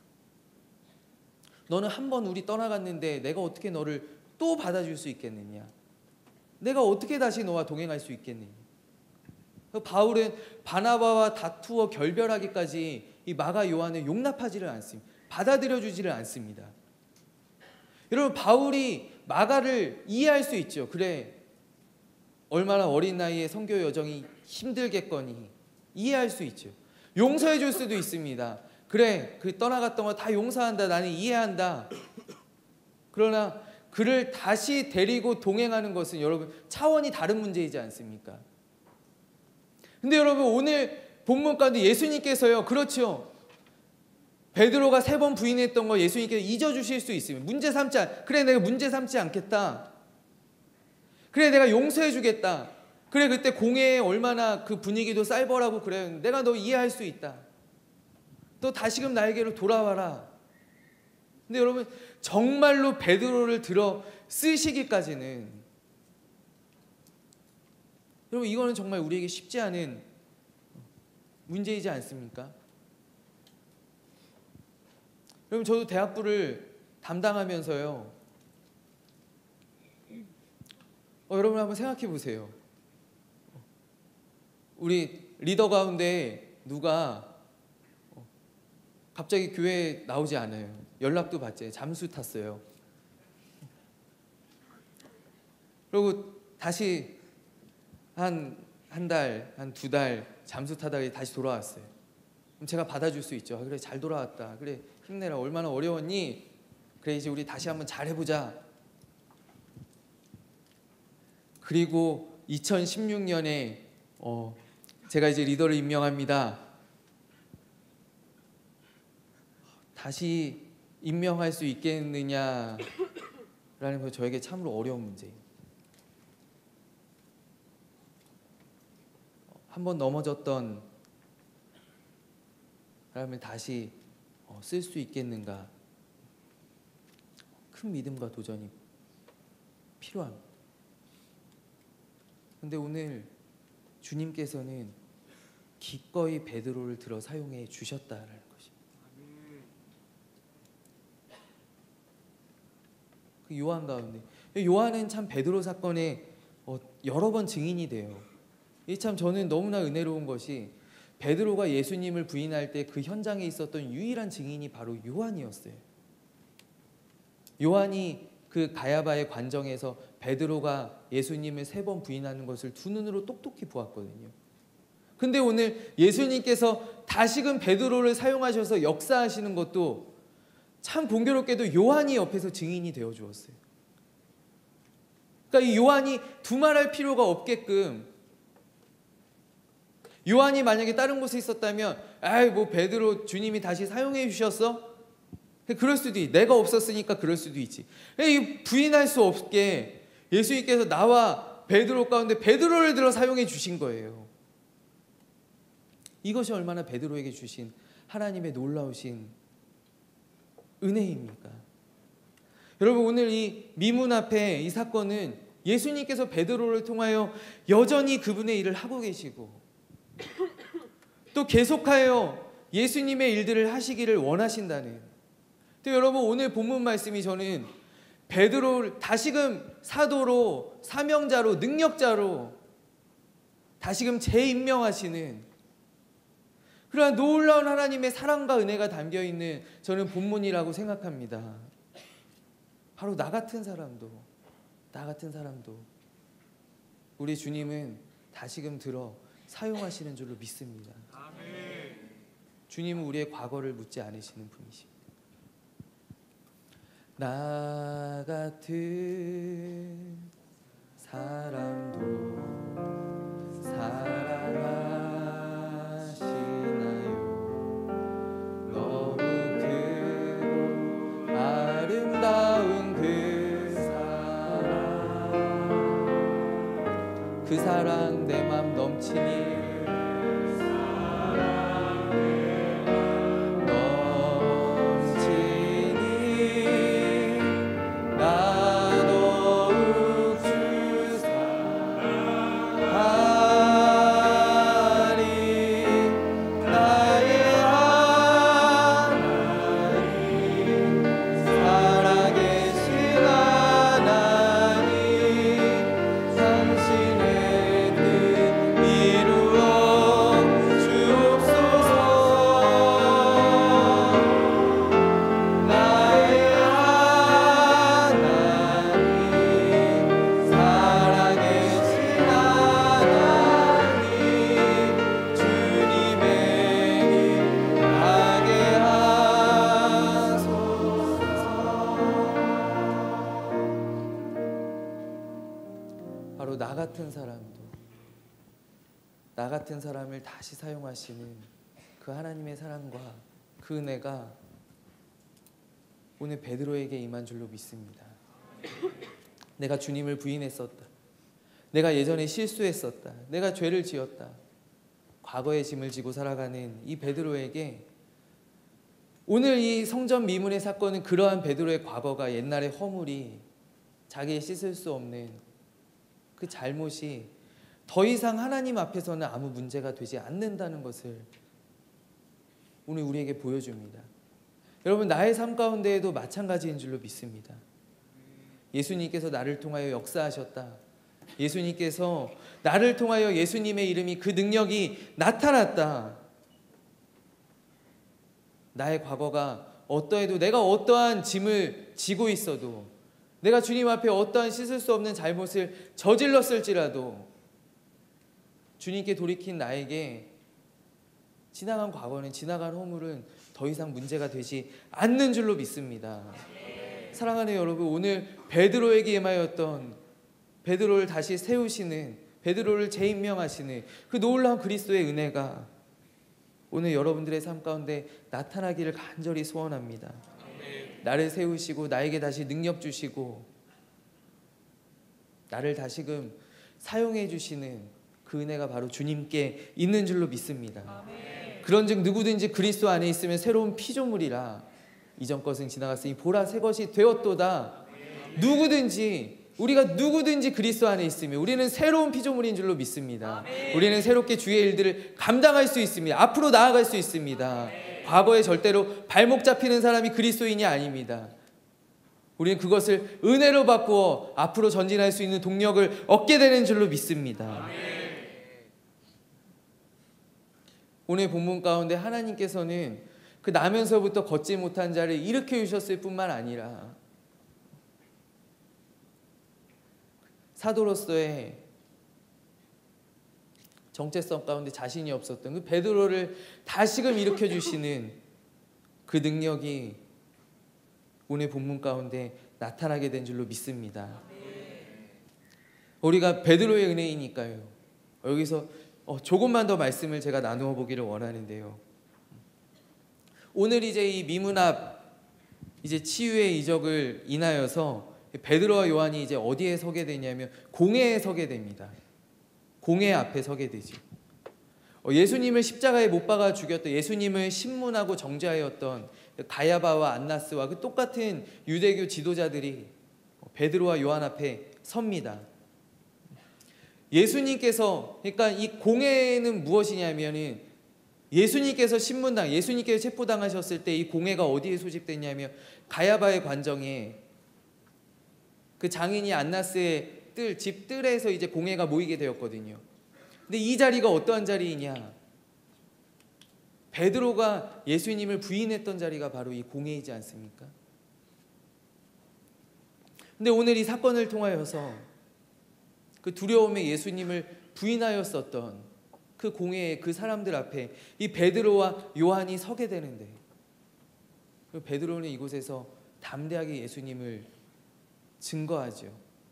너는 한 번 우리 떠나갔는데 내가 어떻게 너를 또 받아줄 수 있겠느냐? 내가 어떻게 다시 너와 동행할 수 있겠느냐? 바울은 바나바와 다투어 결별하기까지 이 마가 요한을 용납하지를 않습니다. 받아들여주지를 않습니다. 여러분, 바울이 마가를 이해할 수 있죠. 그래, 얼마나 어린 나이에 선교 여정이 힘들겠거니 이해할 수 있죠. 용서해 줄 수도 있습니다. 그래, 그 떠나갔던 거 다 용서한다. 나는 이해한다. 그러나 그를 다시 데리고 동행하는 것은 여러분 차원이 다른 문제이지 않습니까? 근데 여러분 오늘 본문 가운데 예수님께서요, 그렇죠, 베드로가 3번 부인했던 거 예수님께서 잊어주실 수 있으면 그래 내가 문제 삼지 않겠다. 그래 내가 용서해 주겠다. 그래 그때 공회에 얼마나 그 분위기도 쌀벌하고 그래 내가 너 이해할 수 있다. 너 다시금 나에게로 돌아와라. 근데 여러분 정말로 베드로를 들어 쓰시기까지는 여러분 이거는 정말 우리에게 쉽지 않은 문제이지 않습니까? 그럼 저도 대학부를 담당하면서요. 여러분 한번 생각해 보세요. 우리 리더 가운데 누가 갑자기 교회에 나오지 않아요. 연락도 받지. 잠수 탔어요. 그리고 다시 한 달, 한 2달 잠수 타다가 다시 돌아왔어요. 그럼 제가 받아줄 수 있죠. 그래, 잘 돌아왔다. 그래, 힘내라. 얼마나 어려웠니? 그래, 이제 우리 다시 한번 잘해보자. 그리고 2016년에 제가 이제 리더를 임명합니다. 다시 임명할 수 있겠느냐라는 거 저에게 참으로 어려운 문제예요. 한번 넘어졌던 사람을 다시 쓸 수 있겠는가? 큰 믿음과 도전이 필요합니다. 그런데 오늘 주님께서는 기꺼이 베드로를 들어 사용해 주셨다라는 것입니다. 그 요한 가운데, 요한은 참 베드로 사건에 여러 번 증인이 돼요. 이 참 저는 너무나 은혜로운 것이 베드로가 예수님을 부인할 때 그 현장에 있었던 유일한 증인이 바로 요한이었어요. 요한이 그 가야바의 관정에서 베드로가 예수님을 3번 부인하는 것을 두 눈으로 똑똑히 보았거든요. 근데 오늘 예수님께서 다시금 베드로를 사용하셔서 역사하시는 것도 참 공교롭게도 요한이 옆에서 증인이 되어 주었어요. 그러니까 이 요한이 두말할 필요가 없게끔, 요한이 만약에 다른 곳에 있었다면 뭐 베드로 주님이 다시 사용해 주셨어? 그럴 수도 있지. 내가 없었으니까 그럴 수도 있지. 부인할 수 없게 예수님께서 나와 베드로 가운데 베드로를 들어 사용해 주신 거예요. 이것이 얼마나 베드로에게 주신 하나님의 놀라우신 은혜입니까? 여러분, 오늘 이 미문 앞에 이 사건은 예수님께서 베드로를 통하여 여전히 그분의 일을 하고 계시고 또 계속하여 예수님의 일들을 하시기를 원하신다는, 또 여러분 오늘 본문 말씀이 저는 베드로를 다시금 사도로, 사명자로, 능력자로 다시금 재임명하시는 그러한 놀라운 하나님의 사랑과 은혜가 담겨있는 저는 본문이라고 생각합니다. 바로 나 같은 사람도 우리 주님은 다시금 들어 사용하시는 줄로 믿습니다. 아멘. 주님은 우리의 과거를 묻지 않으시는 분이십니다. 나 같은 사람도 사랑하시나요? 너무 크고 아름다운 그 사랑 내 맘 넘치니 바로 나 같은 사람을 다시 사용하시는 그 하나님의 사랑과 그 은혜가 오늘 베드로에게 임한 줄로 믿습니다. 내가 주님을 부인했었다. 내가 예전에 실수했었다. 내가 죄를 지었다. 과거의 짐을 지고 살아가는 이 베드로에게 오늘 이 성전 미문의 사건은 그러한 베드로의 과거가, 옛날의 허물이, 자기의 씻을 수 없는 그 잘못이 더 이상 하나님 앞에서는 아무 문제가 되지 않는다는 것을 오늘 우리에게 보여줍니다. 여러분, 나의 삶 가운데에도 마찬가지인 줄로 믿습니다. 예수님께서 나를 통하여 역사하셨다. 예수님께서 나를 통하여 예수님의 이름이, 그 능력이 나타났다. 나의 과거가 어떠해도, 내가 어떠한 짐을 지고 있어도, 내가 주님 앞에 어떠한 씻을 수 없는 잘못을 저질렀을지라도 주님께 돌이킨 나에게 지나간 과거는, 지나간 허물은 더 이상 문제가 되지 않는 줄로 믿습니다. 사랑하는 여러분, 오늘 베드로에게 임하였던, 베드로를 다시 세우시는, 베드로를 재임명하시는 그 놀라운 그리스도의 은혜가 오늘 여러분들의 삶 가운데 나타나기를 간절히 소원합니다. 나를 세우시고 나에게 다시 능력 주시고 나를 다시금 사용해 주시는 그 은혜가 바로 주님께 있는 줄로 믿습니다. 그런즉 누구든지 그리스도 안에 있으면 새로운 피조물이라, 이전 것은 지나갔으니 보라 새 것이 되었도다. 우리가 누구든지 그리스도 안에 있으면 우리는 새로운 피조물인 줄로 믿습니다. 우리는 새롭게 주의 일들을 감당할 수 있습니다. 앞으로 나아갈 수 있습니다. 과거에 절대로 발목 잡히는 사람이 그리스도인이 아닙니다. 우리는 그것을 은혜로 바꾸어 앞으로 전진할 수 있는 동력을 얻게 되는 줄로 믿습니다. 오늘 본문 가운데 하나님께서는 그 나면서부터 걷지 못한 자를 일으켜 주셨을 뿐만 아니라 사도로서의 정체성 가운데 자신이 없었던 그 베드로를 다시금 일으켜 주시는 그 능력이 오늘 본문 가운데 나타나게 된 줄로 믿습니다. 우리가 베드로의 은혜이니까요. 여기서 조금만 더 말씀을 제가 나누어 보기를 원하는데요. 오늘 이제 이 미문앞 이제 치유의 이적을 인하여서 베드로와 요한이 이제 어디에 서게 되냐면 공회에 서게 됩니다. 공회 앞에 서게 되죠. 예수님을 십자가에 못 박아 죽였던, 예수님을 신문하고 정죄하였던 가야바와 안나스와 그 똑같은 유대교 지도자들이 베드로와 요한 앞에 섭니다. 예수님께서, 그러니까 이 공회는 무엇이냐면은 예수님께서 신문당, 예수님께서 체포당하셨을 때 이 공회가 어디에 소집됐냐면 가야바의 관정에 그 장인이 안나스의 집 뜰에서 이제 공회가 모이게 되었거든요. 근데 이 자리가 어떠한 자리이냐? 베드로가 예수님을 부인했던 자리가 바로 이 공회이지 않습니까? 근데 오늘 이 사건을 통하여서 그 두려움에 예수님을 부인하였었던 그 공회의 그 사람들 앞에 이 베드로와 요한이 서게 되는데, 베드로는 이곳에서 담대하게 예수님을 증거하죠.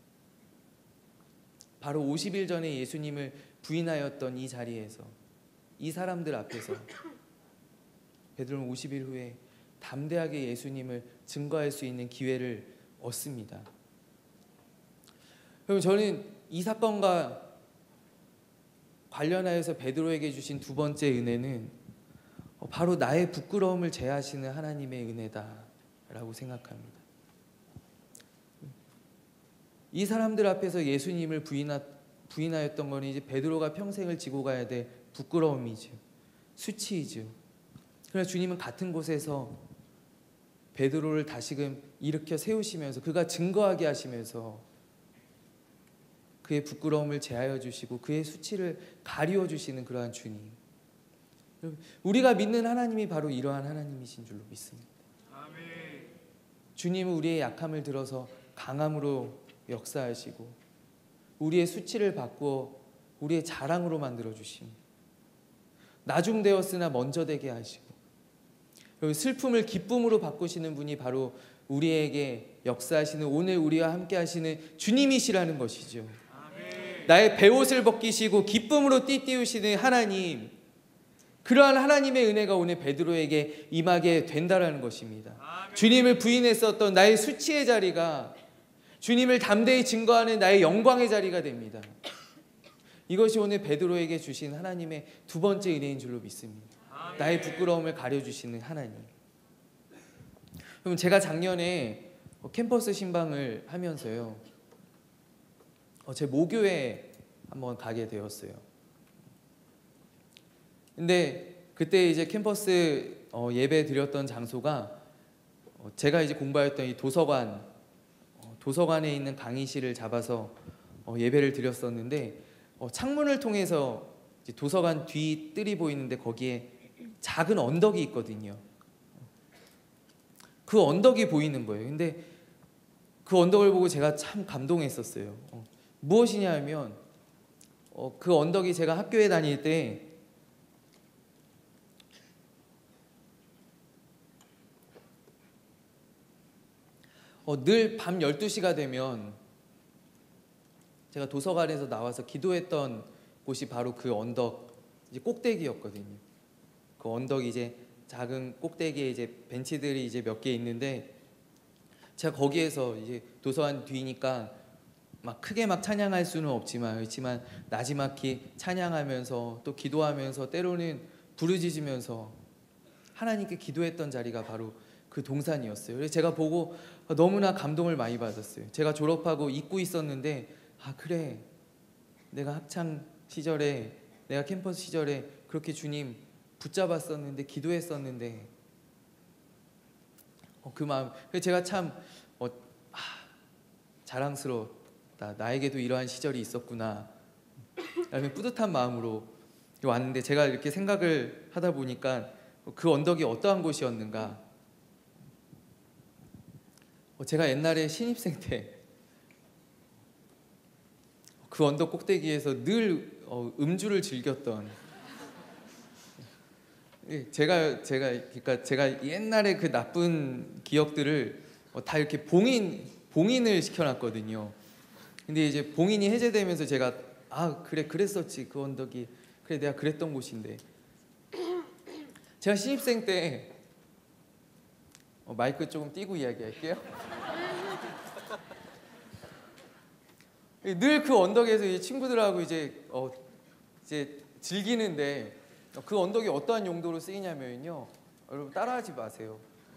바로 50일 전에 예수님을 부인하였던 이 자리에서, 이 사람들 앞에서 베드로는 50일 후에 담대하게 예수님을 증거할 수 있는 기회를 얻습니다. 그럼 저는 이 사건과 관련하여서 베드로에게 주신 두 번째 은혜는 바로 나의 부끄러움을 제하시는 하나님의 은혜다라고 생각합니다. 이 사람들 앞에서 예수님을 부인하였던 것은 이제 베드로가 평생을 지고 가야 될 부끄러움이죠. 수치이죠. 그러나 주님은 같은 곳에서 베드로를 다시금 일으켜 세우시면서 그가 증거하게 하시면서 그의 부끄러움을 제하여 주시고 그의 수치를 가리워 주시는 그러한 주님. 우리가 믿는 하나님이 바로 이러한 하나님이신 줄로 믿습니다. 주님은 우리의 약함을 들어서 강함으로 역사하시고 우리의 수치를 바꾸어 우리의 자랑으로 만들어 주십니다. 나중되었으나 먼저 되게 하시고, 슬픔을 기쁨으로 바꾸시는 분이 바로 우리에게 역사하시는, 오늘 우리와 함께 하시는 주님이시라는 것이죠. 나의 베옷을 벗기시고 기쁨으로 띠띠우시는 하나님, 그러한 하나님의 은혜가 오늘 베드로에게 임하게 된다라는 것입니다. 주님을 부인했었던 나의 수치의 자리가 주님을 담대히 증거하는 나의 영광의 자리가 됩니다. 이것이 오늘 베드로에게 주신 하나님의 두 번째 은혜인 줄로 믿습니다. 나의 부끄러움을 가려주시는 하나님. 그럼 제가 작년에 캠퍼스 신방을 하면서요, 제 모교에 한번 가게 되었어요. 근데 그때 이제 캠퍼스 예배 드렸던 장소가 제가 이제 공부했던 이 도서관에 있는 강의실을 잡아서 예배를 드렸었는데, 창문을 통해서 이제 도서관 뒤 뜰이 보이는데 거기에 작은 언덕이 있거든요. 그 언덕이 보이는 거예요. 근데 그 언덕을 보고 제가 참 감동했었어요. 무엇이냐 하면 그 언덕이 제가 학교에 다닐 때 늘 밤 12시가 되면 제가 도서관에서 나와서 기도했던 곳이 바로 그 언덕 이제 꼭대기였거든요. 그 언덕 이제 작은 꼭대기에 이제 벤치들이 이제 몇 개 있는데, 제가 거기에서 이제 도서관 뒤니까 막 크게 막 찬양할 수는 없지만 그렇지만 나지막히 찬양하면서 또 기도하면서 때로는 부르짖으면서 하나님께 기도했던 자리가 바로 그 동산이었어요. 그래서 제가 보고 너무나 감동을 많이 받았어요. 제가 졸업하고 잊고 있었는데, 그래, 내가 학창 시절에, 내가 캠퍼스 시절에 그렇게 주님 붙잡았었는데, 기도했었는데, 그 마음. 그래서 제가 참 자랑스럽다. 나에게도 이러한 시절이 있었구나. 라는 뿌듯한 마음으로 왔는데, 제가 이렇게 생각을 하다 보니까 그 언덕이 어떠한 곳이었는가. 제가 옛날에 신입생 때 그 언덕 꼭대기에서 늘 음주를 즐겼던, 그러니까 제가 옛날에 그 나쁜 기억들을 다 이렇게 봉인을 시켜놨거든요. 근데 이제 봉인이 해제되면서 제가 그래, 그랬었지. 그 언덕이, 그래, 내가 그랬던 곳인데. 제가 신입생 때 마이크 조금 띄고 이야기할게요. 늘 그 언덕에서 이제 친구들하고 이제 즐기는데, 그 언덕이 어떠한 용도로 쓰이냐면요, 여러분 따라하지 마세요.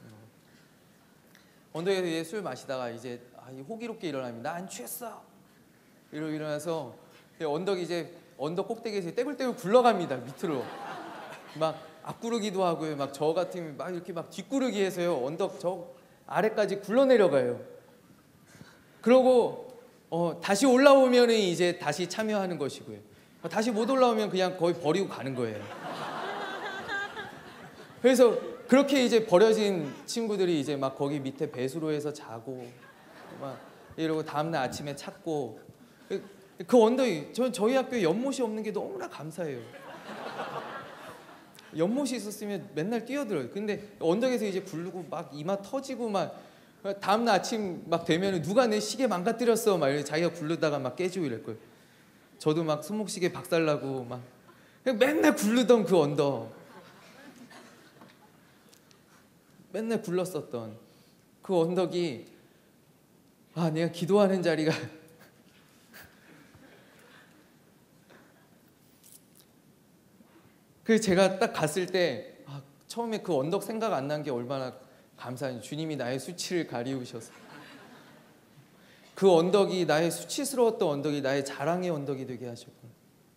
언덕에서 이제 술 마시다가 이제 호기롭게 일어나면 나 안 취했어. 일어나서 언덕 꼭대기에서 떼굴떼굴 굴러갑니다. 밑으로 막 앞구르기도 하고요. 막 저 같으면 막 이렇게 막 뒷구르기 해서요, 언덕 저 아래까지 굴러 내려가요. 그러고 다시 올라오면은 이제 다시 참여하는 것이고요. 다시 못 올라오면 그냥 거의 버리고 가는 거예요. 그래서 그렇게 이제 버려진 친구들이 이제 막 거기 밑에 배수로 해서 자고 막 이러고 다음날 아침에 찾고, 그 언덕이 저희 학교에 연못이 없는 게 너무나 감사해요. 연못이 있었으면 맨날 뛰어들어요. 근데 언덕에서 이제 굴르고 막 이마 터지고 막 다음날 아침 막 되면 누가 내 시계 망가뜨렸어 막 이러고 자기가 굴르다가 막 깨지고 이럴 거예요. 저도 막 손목시계 박살나고 막 맨날 굴르던 그 언덕, 맨날 굴렀었던 그 언덕이 내가 기도하는 자리가 그 제가 딱 갔을 때 처음에 그 언덕 생각 안 난 게 얼마나 감사한지. 주님이 나의 수치를 가리우셔서 그 언덕이 나의 수치스러웠던 언덕이 나의 자랑의 언덕이 되게 하셨구나.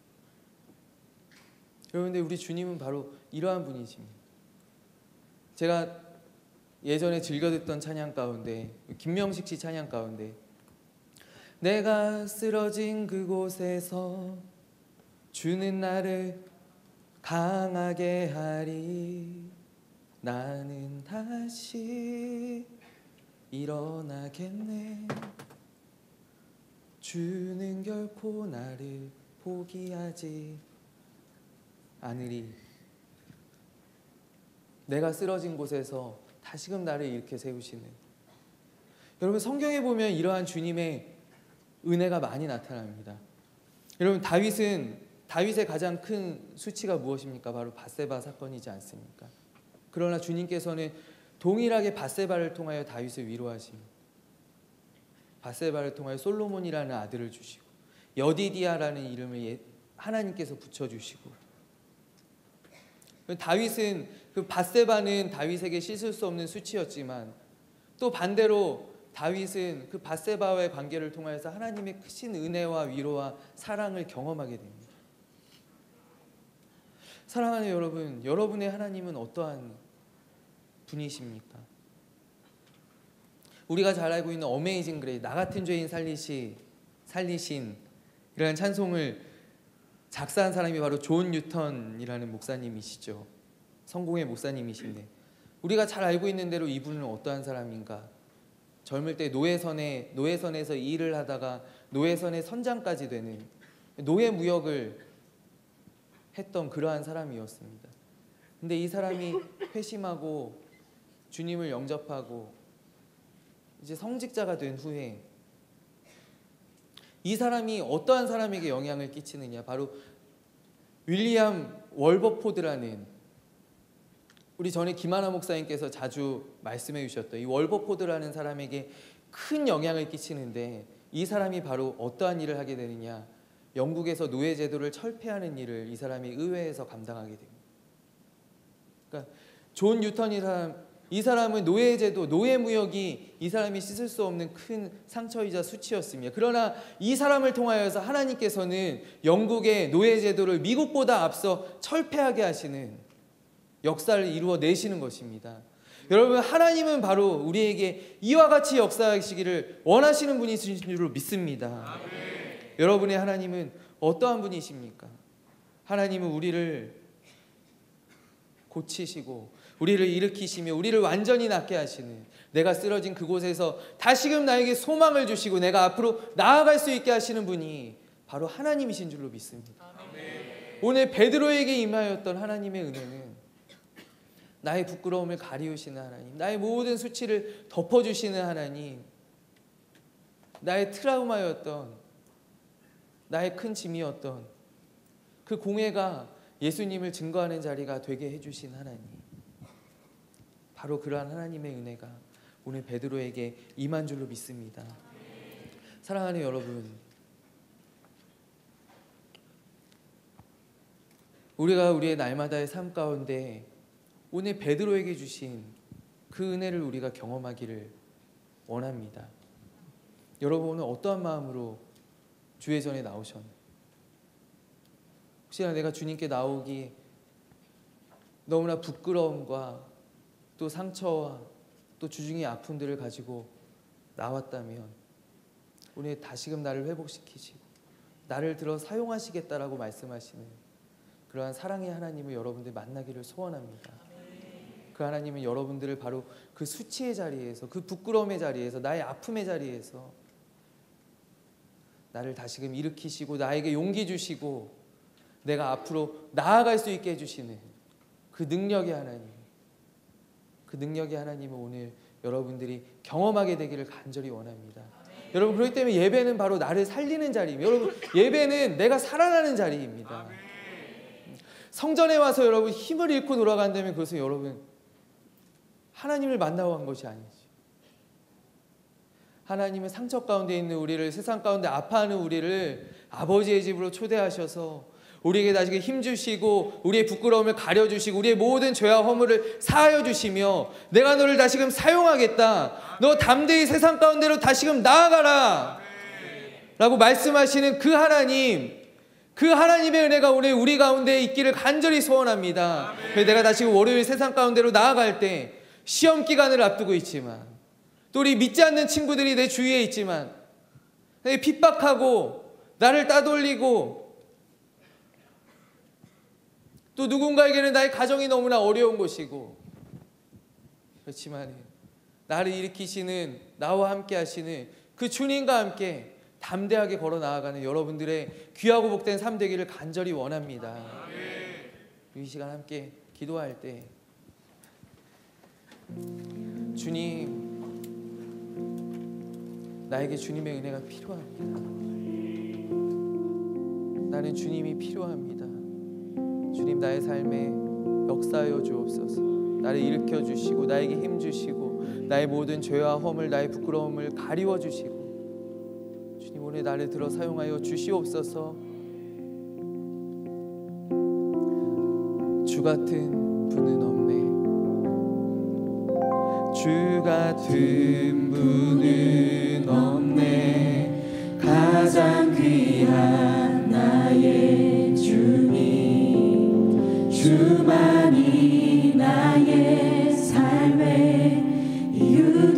여러분들, 우리 주님은 바로 이러한 분이십니다. 제가 예전에 즐겨 듣던 찬양 가운데, 김명식 씨 찬양 가운데, 내가 쓰러진 그곳에서 주는 나를 강하게 하리, 나는 다시 일어나겠네, 주는 결코 나를 포기하지 않으리. 내가 쓰러진 곳에서 다시금 나를 일으켜 세우시는, 여러분 성경에 보면 이러한 주님의 은혜가 많이 나타납니다. 여러분 다윗의 가장 큰 수치가 무엇입니까? 바로 밧세바 사건이지 않습니까? 그러나 주님께서는 동일하게 밧세바를 통하여 다윗을 위로하십니다. 밧세바를 통하여 솔로몬이라는 아들을 주시고 여디디아라는 이름을 하나님께서 붙여주시고, 그 밧세바는 다윗에게 씻을 수 없는 수치였지만 또 반대로 다윗은 그 밧세바와의 관계를 통하여서 하나님의 크신 은혜와 위로와 사랑을 경험하게 됩니다. 사랑하는 여러분, 여러분의 하나님은 어떠한 분이십니까? 우리가 잘 알고 있는 어메이징 그레이스, 나 같은 죄인 살리신 이라는 찬송을 작사한 사람이 바로 존 뉴턴이라는 목사님이시죠. 성공의 목사님이신데, 우리가 잘 알고 있는 대로 이분은 어떠한 사람인가? 젊을 때 노예선에서 일을 하다가 노예선의 선장까지 되는 노예 무역을 했던 그러한 사람이었습니다. 근데 이 사람이 회심하고 주님을 영접하고 이제 성직자가 된 후에 이 사람이 어떠한 사람에게 영향을 끼치느냐, 바로 윌리엄 월버포드라는, 우리 전에 김하나 목사님께서 자주 말씀해 주셨던 이 월버포드라는 사람에게 큰 영향을 끼치는데, 이 사람이 바로 어떠한 일을 하게 되느냐, 영국에서 노예 제도를 철폐하는 일을 이 사람이 의회에서 감당하게 됩니다. 그러니까 존 뉴턴이라는 이 사람은 노예 제도, 노예 무역이 이 사람이 씻을 수 없는 큰 상처이자 수치였습니다. 그러나 이 사람을 통하여서 하나님께서는 영국의 노예 제도를 미국보다 앞서 철폐하게 하시는 역사를 이루어내시는 것입니다. 여러분, 하나님은 바로 우리에게 이와 같이 역사하시기를 원하시는 분이신 줄로 믿습니다. 아멘. 여러분의 하나님은 어떠한 분이십니까? 하나님은 우리를 고치시고 우리를 일으키시며 우리를 완전히 낫게 하시는, 내가 쓰러진 그곳에서 다시금 나에게 소망을 주시고 내가 앞으로 나아갈 수 있게 하시는 분이 바로 하나님이신 줄로 믿습니다. 아멘. 오늘 베드로에게 임하였던 하나님의 은혜는 나의 부끄러움을 가리우시는 하나님, 나의 모든 수치를 덮어주시는 하나님, 나의 트라우마였던, 나의 큰 짐이었던 그 공회가 예수님을 증거하는 자리가 되게 해주신 하나님, 바로 그러한 하나님의 은혜가 오늘 베드로에게 임한 줄로 믿습니다. 사랑하는 여러분, 우리가 우리의 날마다의 삶 가운데 오늘 베드로에게 주신 그 은혜를 우리가 경험하기를 원합니다. 여러분, 오늘 어떠한 마음으로 주의 전에 나오셨나요? 혹시나 내가 주님께 나오기 너무나 부끄러움과 또 상처와 또 주중의 아픔들을 가지고 나왔다면, 오늘 다시금 나를 회복시키시고 나를 들어 사용하시겠다라고 말씀하시는 그러한 사랑의 하나님을 여러분들 만나기를 소원합니다. 그 하나님은 여러분들을 바로 그 수치의 자리에서, 그 부끄러움의 자리에서, 나의 아픔의 자리에서 나를 다시금 일으키시고 나에게 용기 주시고 내가 앞으로 나아갈 수 있게 해주시는 그 능력의 하나님, 그 능력의 하나님을 오늘 여러분들이 경험하게 되기를 간절히 원합니다. 아멘. 여러분, 그렇기 때문에 예배는 바로 나를 살리는 자리입니다. 여러분, 예배는 내가 살아나는 자리입니다. 아멘. 성전에 와서 여러분 힘을 잃고 돌아간다면 그것은 여러분 하나님을 만나고 간 것이 아니지. 하나님은 상처 가운데 있는 우리를, 세상 가운데 아파하는 우리를 아버지의 집으로 초대하셔서 우리에게 다시금 힘주시고 우리의 부끄러움을 가려주시고 우리의 모든 죄와 허물을 사하여 주시며 내가 너를 다시금 사용하겠다, 너 담대히 세상 가운데로 다시금 나아가라 라고 말씀하시는 그 하나님, 그 하나님의 은혜가 오늘 우리 가운데 있기를 간절히 소원합니다. 그래서 내가 다시금 월요일 세상 가운데로 나아갈 때 시험 기간을 앞두고 있지만, 또 우리 믿지 않는 친구들이 내 주위에 있지만 핍박하고 나를 따돌리고, 또 누군가에게는 나의 가정이 너무나 어려운 것이고, 그렇지만 나를 일으키시는, 나와 함께 하시는 그 주님과 함께 담대하게 걸어 나아가는 여러분들의 귀하고 복된 삶 되기를 간절히 원합니다. 이 시간 함께 기도할 때, 주님, 나에게 주님의 은혜가 필요합니다. 나는 주님이 필요합니다. 주님, 나의 삶에 역사하여 주옵소서. 나를 일으켜 주시고 나에게 힘 주시고 나의 모든 죄와 허물, 나의 부끄러움을 가리워 주시고, 주님, 오늘 나를 들어 사용하여 주시옵소서. 주 같은 분은 없네. 주 같은 분은 없네. 가장 귀한 나의 주님, 주만이 나의 삶의 이유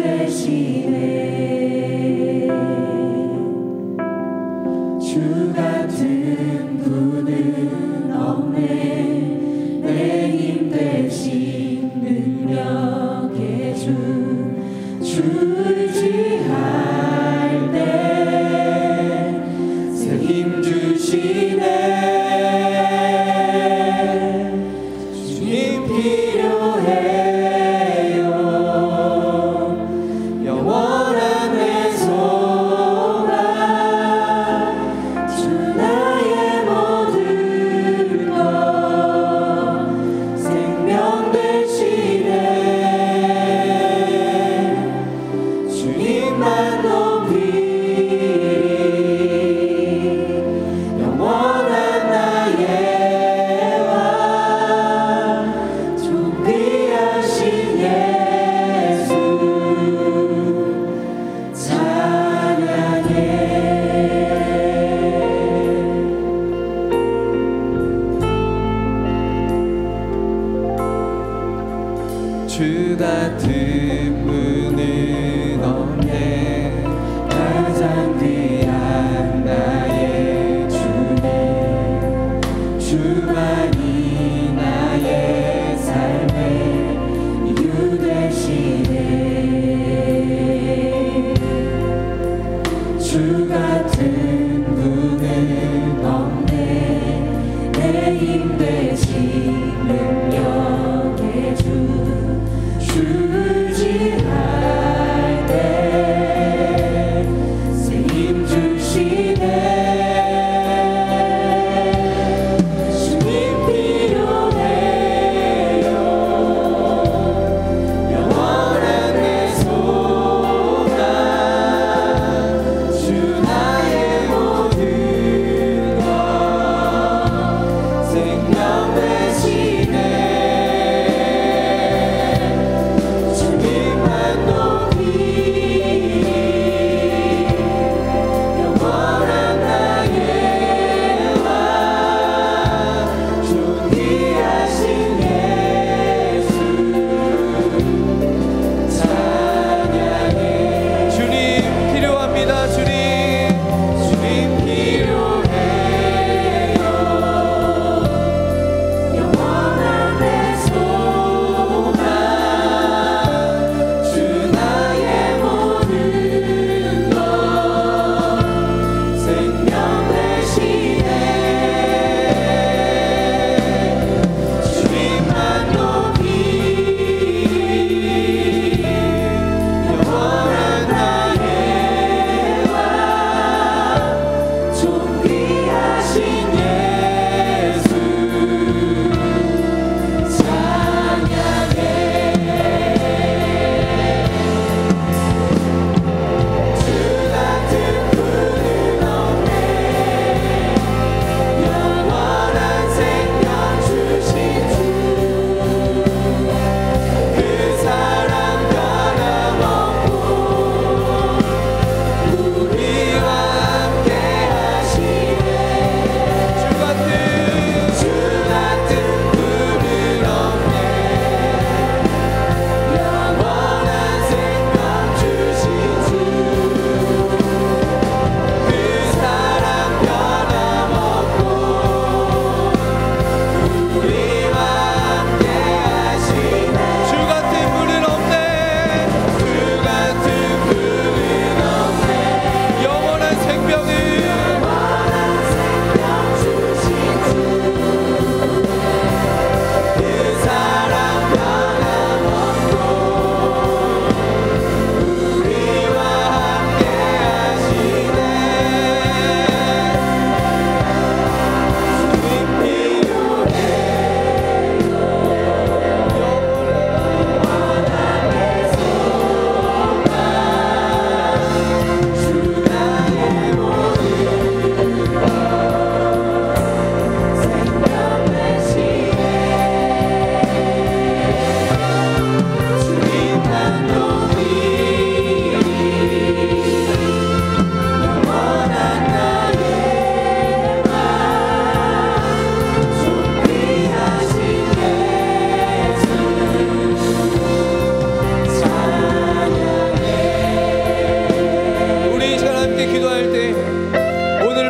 되시네. 주 같은 분은 없네. 내 힘 대신 능력의 주, 주를 의지할 때 새 힘 주시네. 주님 필요해요. 영원한 내 소망, 주 나의 모든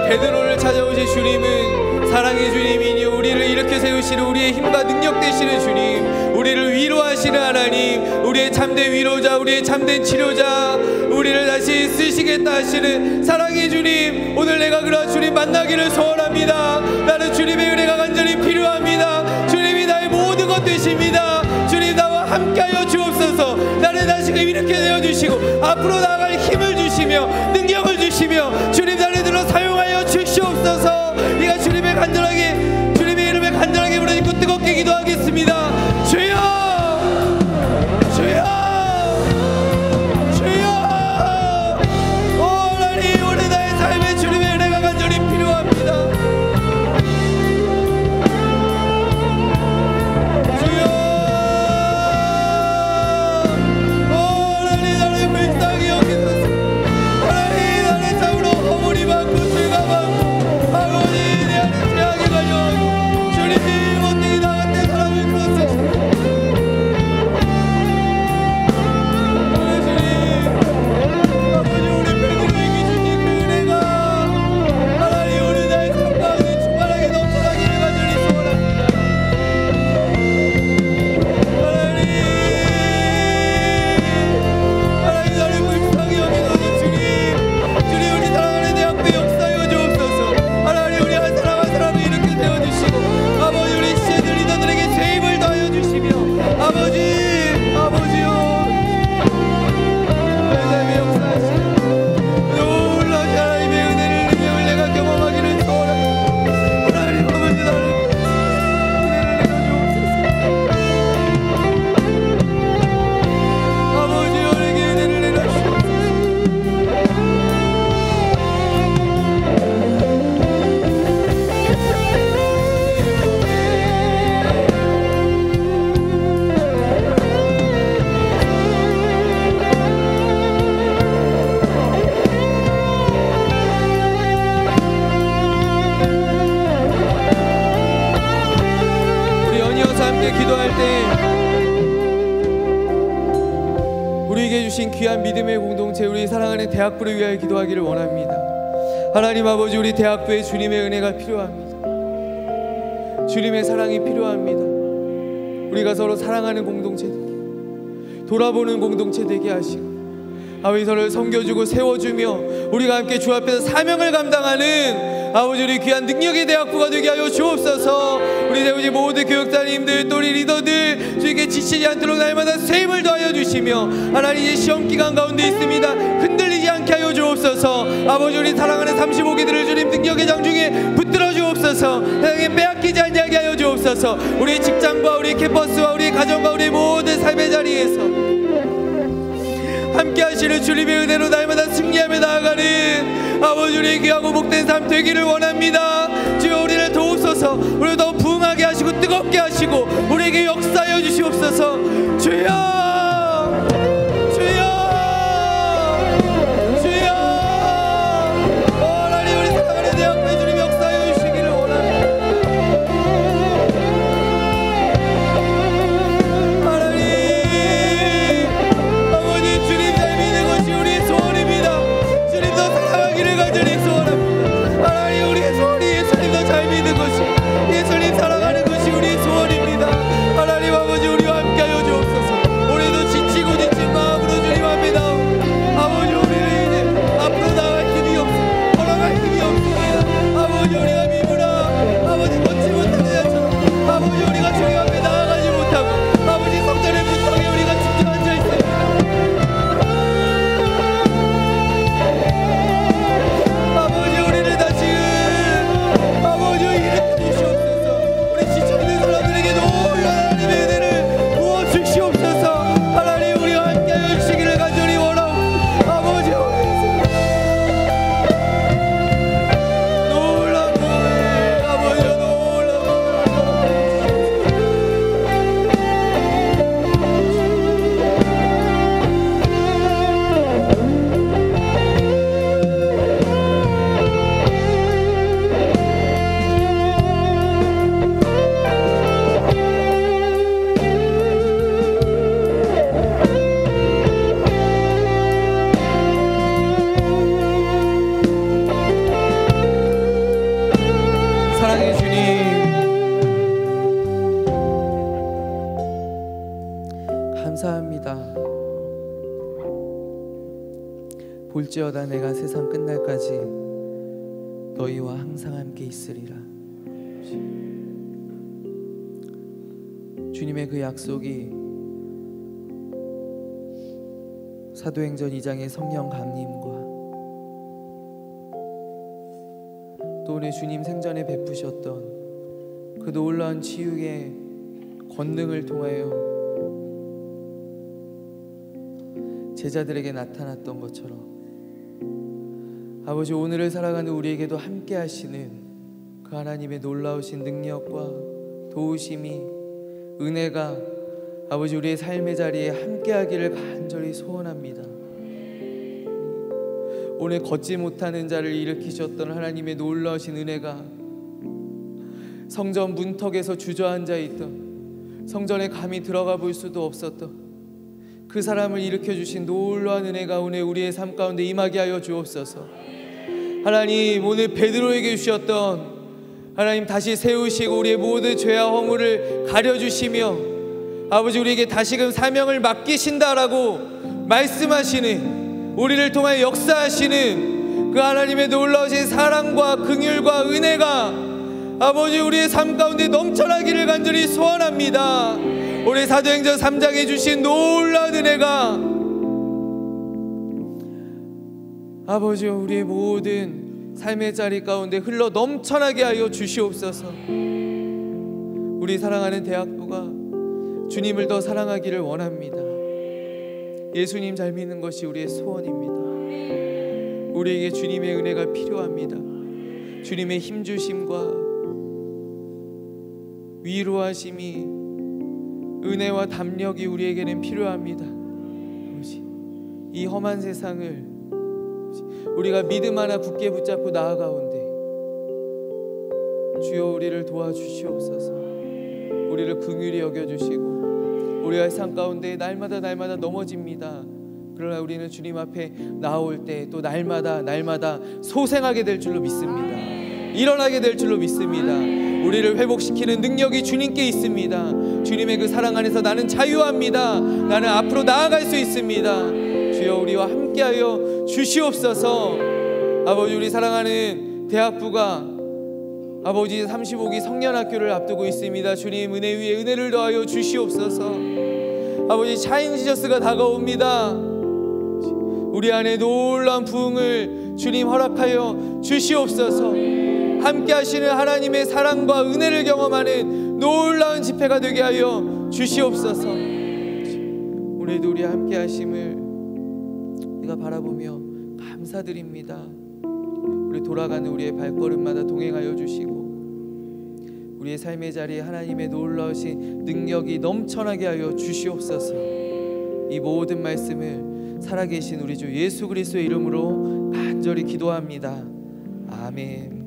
베드로를 찾아오신 주님은 사랑의 주님이니 우리를 일으켜 세우시는 우리의 힘과 능력 되시는 주님, 우리를 위로하시는 하나님, 우리의 참된 위로자, 우리의 참된 치료자, 우리를 다시 쓰시겠다 하시는 사랑의 주님, 오늘 내가 그런 주님 만나기를 소원합니다. 나는 주님의 은혜가 간절히 필요합니다. 주님이 나의 모든 것 되십니다. 주님 나와 함께하여 주옵소서. 나를 다시금 일으켜 세워주시고 앞으로 나아갈 힘을 주시며 능력을 주시며 주님 나를 들어 사용하여 주시옵소서. 네가 주님의 간절하게, 주님의 이름에 간절하게 부르짖고 뜨겁게 기도하겠습니다. 주여, 주여, 주여. 오 하나님, 오늘 나의 삶에 주님의 은혜가 간절히 필요합니다. 주여, 오 하나님, 나를 불쌍히 여기소서. 하나님, 나를 참으로 허물이 많고 죄가 많고 아버지 내 안에 죄악이 가려하고 주님 어떻게 나 같은 사람을 그렇소서. 아버지 우리 베드로에게 주신 그 은혜가 하나님 우리 나의 삶 가운데 충만하게 넘쳐나기를 간절히 소원합니다. 하나님 나를 불쌍히 여기소서. 주님 우리 사랑하는 내 앞에 역사하여 주옵소서. 하나님 우리 한 사람 한 사람을 일으켜 세워주시고 아버지 우리 시대들 리더들에게 새 힘을 더하여 주시며 아버지요 내 삶에 역사하시고 놀라운 하나님의 은혜를 능력을 내가 경험하기를 소원합니다. 하나님 아버지 나를 은혜를 내려주옵소서. 우리 연이어서 함께 기도할 때 우리에게 주신 귀한 믿음의 공동체, 우리 사랑하는 대학부를 위하여 기도하기를 원합니다. 하나님 아버지, 우리 대학부에 주님의 은혜가 필요합니다. 주님의 사랑이 필요합니다. 우리가 서로 사랑하는 공동체 되게, 돌아보는 공동체 되게 하시고 아버지 서로를 섬겨주고 세워주며 우리가 함께 주 앞에서 사명을 감당하는 아버지 우리 귀한 능력의 대학부가 되게 하여 주옵소서. 우리 대우지 모든 교육자님들 또 우리 리더들 주님께 지치지 않도록 날마다 새 힘을 더하여 주시며 하나님 이제 시험기간 가운데 있습니다. 흔들리지 않게 하여 주옵소서. 아버지 우리 사랑하는 35기들을 주님 능력의 장중에 붙들어 주옵소서. 세상에 빼앗기지 않게 하여 주옵소서. 우리의 직장과 우리의 캠퍼스와 우리의 가정과 우리의 모든 삶의 자리에서 함께 하시는 주님의 은혜로 날마다 승리하며 나아가는 아버지 우리의 귀하고 복된 삶 되기를 원합니다. 주여 우리를 도우소서. 우리를 더 부흥하게 하시고 뜨겁게 하시고 우리에게 역사하여 주시옵소서. 주여, 주여, 주여. 하나님 우리 사랑하는 내 앞에 주님 역사하여 주시기를 원합니다. 하나님 아버지 주님 잘 믿는 것이 우리의 소원입니다. 주님 더 사랑하기를 간절히 소원합니다. 하나님 우리의 소원이 예수님 더 잘 믿는 것이, 예수님 사랑하는 것이 우리의 소원입니다. 하나님 아버지 우리와 함께하여 주옵소서. 사랑의 주님, 감사합니다. 볼지어다 내가 세상 끝날까지 너희와 항상 함께 있으리라. 주님의 그 약속이 사도행전 2장의 성령 강림과 또 오늘 주님 생전에 베푸셨던 그 놀라운 치유의 권능을 통하여 제자들에게 나타났던 것처럼 아버지, 오늘을 살아가는 우리에게도 함께 하시는 그 하나님의 놀라우신 능력과 도우심이, 은혜가 아버지 우리의 삶의 자리에 함께 하기를 간절히 소원합니다. 오늘 걷지 못하는 자를 일으키셨던 하나님의 놀라우신 은혜가 성전 문턱에서 주저앉아 있던, 성전에 감히 들어가 볼 수도 없었던 그 사람을 일으켜주신 놀라운 은혜가 오늘 우리의 삶 가운데 임하게 하여 주옵소서. 하나님, 오늘 베드로에게 주셨던 하나님 다시 세우시고 우리의 모든 죄와 허물을 가려주시며 아버지 우리에게 다시금 사명을 맡기신다라고 말씀하시는, 우리를 통하여 역사하시는 그 하나님의 놀라우신 사랑과 긍휼과 은혜가 아버지 우리의 삶 가운데 넘쳐나기를 간절히 소원합니다. 우리 사도행전 3장에 주신 놀라운 은혜가 아버지 우리의 모든 삶의 자리 가운데 흘러 넘쳐나게 하여 주시옵소서. 우리 사랑하는 대학부가 주님을 더 사랑하기를 원합니다. 예수님 잘 믿는 것이 우리의 소원입니다. 우리에게 주님의 은혜가 필요합니다. 주님의 힘주심과 위로하심이, 은혜와 담력이 우리에게는 필요합니다. 이 험한 세상을 우리가 믿음 하나 굳게 붙잡고 나아가온대 주여 우리를 도와주시옵소서. 우리를 긍휼히 여겨주시고 우리의 삶 가운데 날마다 넘어집니다. 그러나 우리는 주님 앞에 나올 때 또 날마다 소생하게 될 줄로 믿습니다. 일어나게 될 줄로 믿습니다. 우리를 회복시키는 능력이 주님께 있습니다. 주님의 그 사랑 안에서 나는 자유합니다. 나는 앞으로 나아갈 수 있습니다. 주여 우리와 함께하여 주시옵소서. 아버지, 우리 사랑하는 대학부가 아버지 35기 성년학교를 앞두고 있습니다. 주님 은혜 위에 은혜를 더하여 주시옵소서. 아버지, 차인지저스가 다가옵니다. 우리 안에 놀라운 부흥을 주님 허락하여 주시옵소서. 함께 하시는 하나님의 사랑과 은혜를 경험하는 놀라운 집회가 되게 하여 주시옵소서. 오늘도 우리 함께 하심을 우리가 바라보며 감사드립니다. 우리 돌아가는 우리의 발걸음마다 동행하여 주시고 우리의 삶의 자리에 하나님의 놀라우신 능력이 넘쳐나게 하여 주시옵소서. 이 모든 말씀을 살아계신 우리 주 예수 그리스도의 이름으로 간절히 기도합니다. 아멘.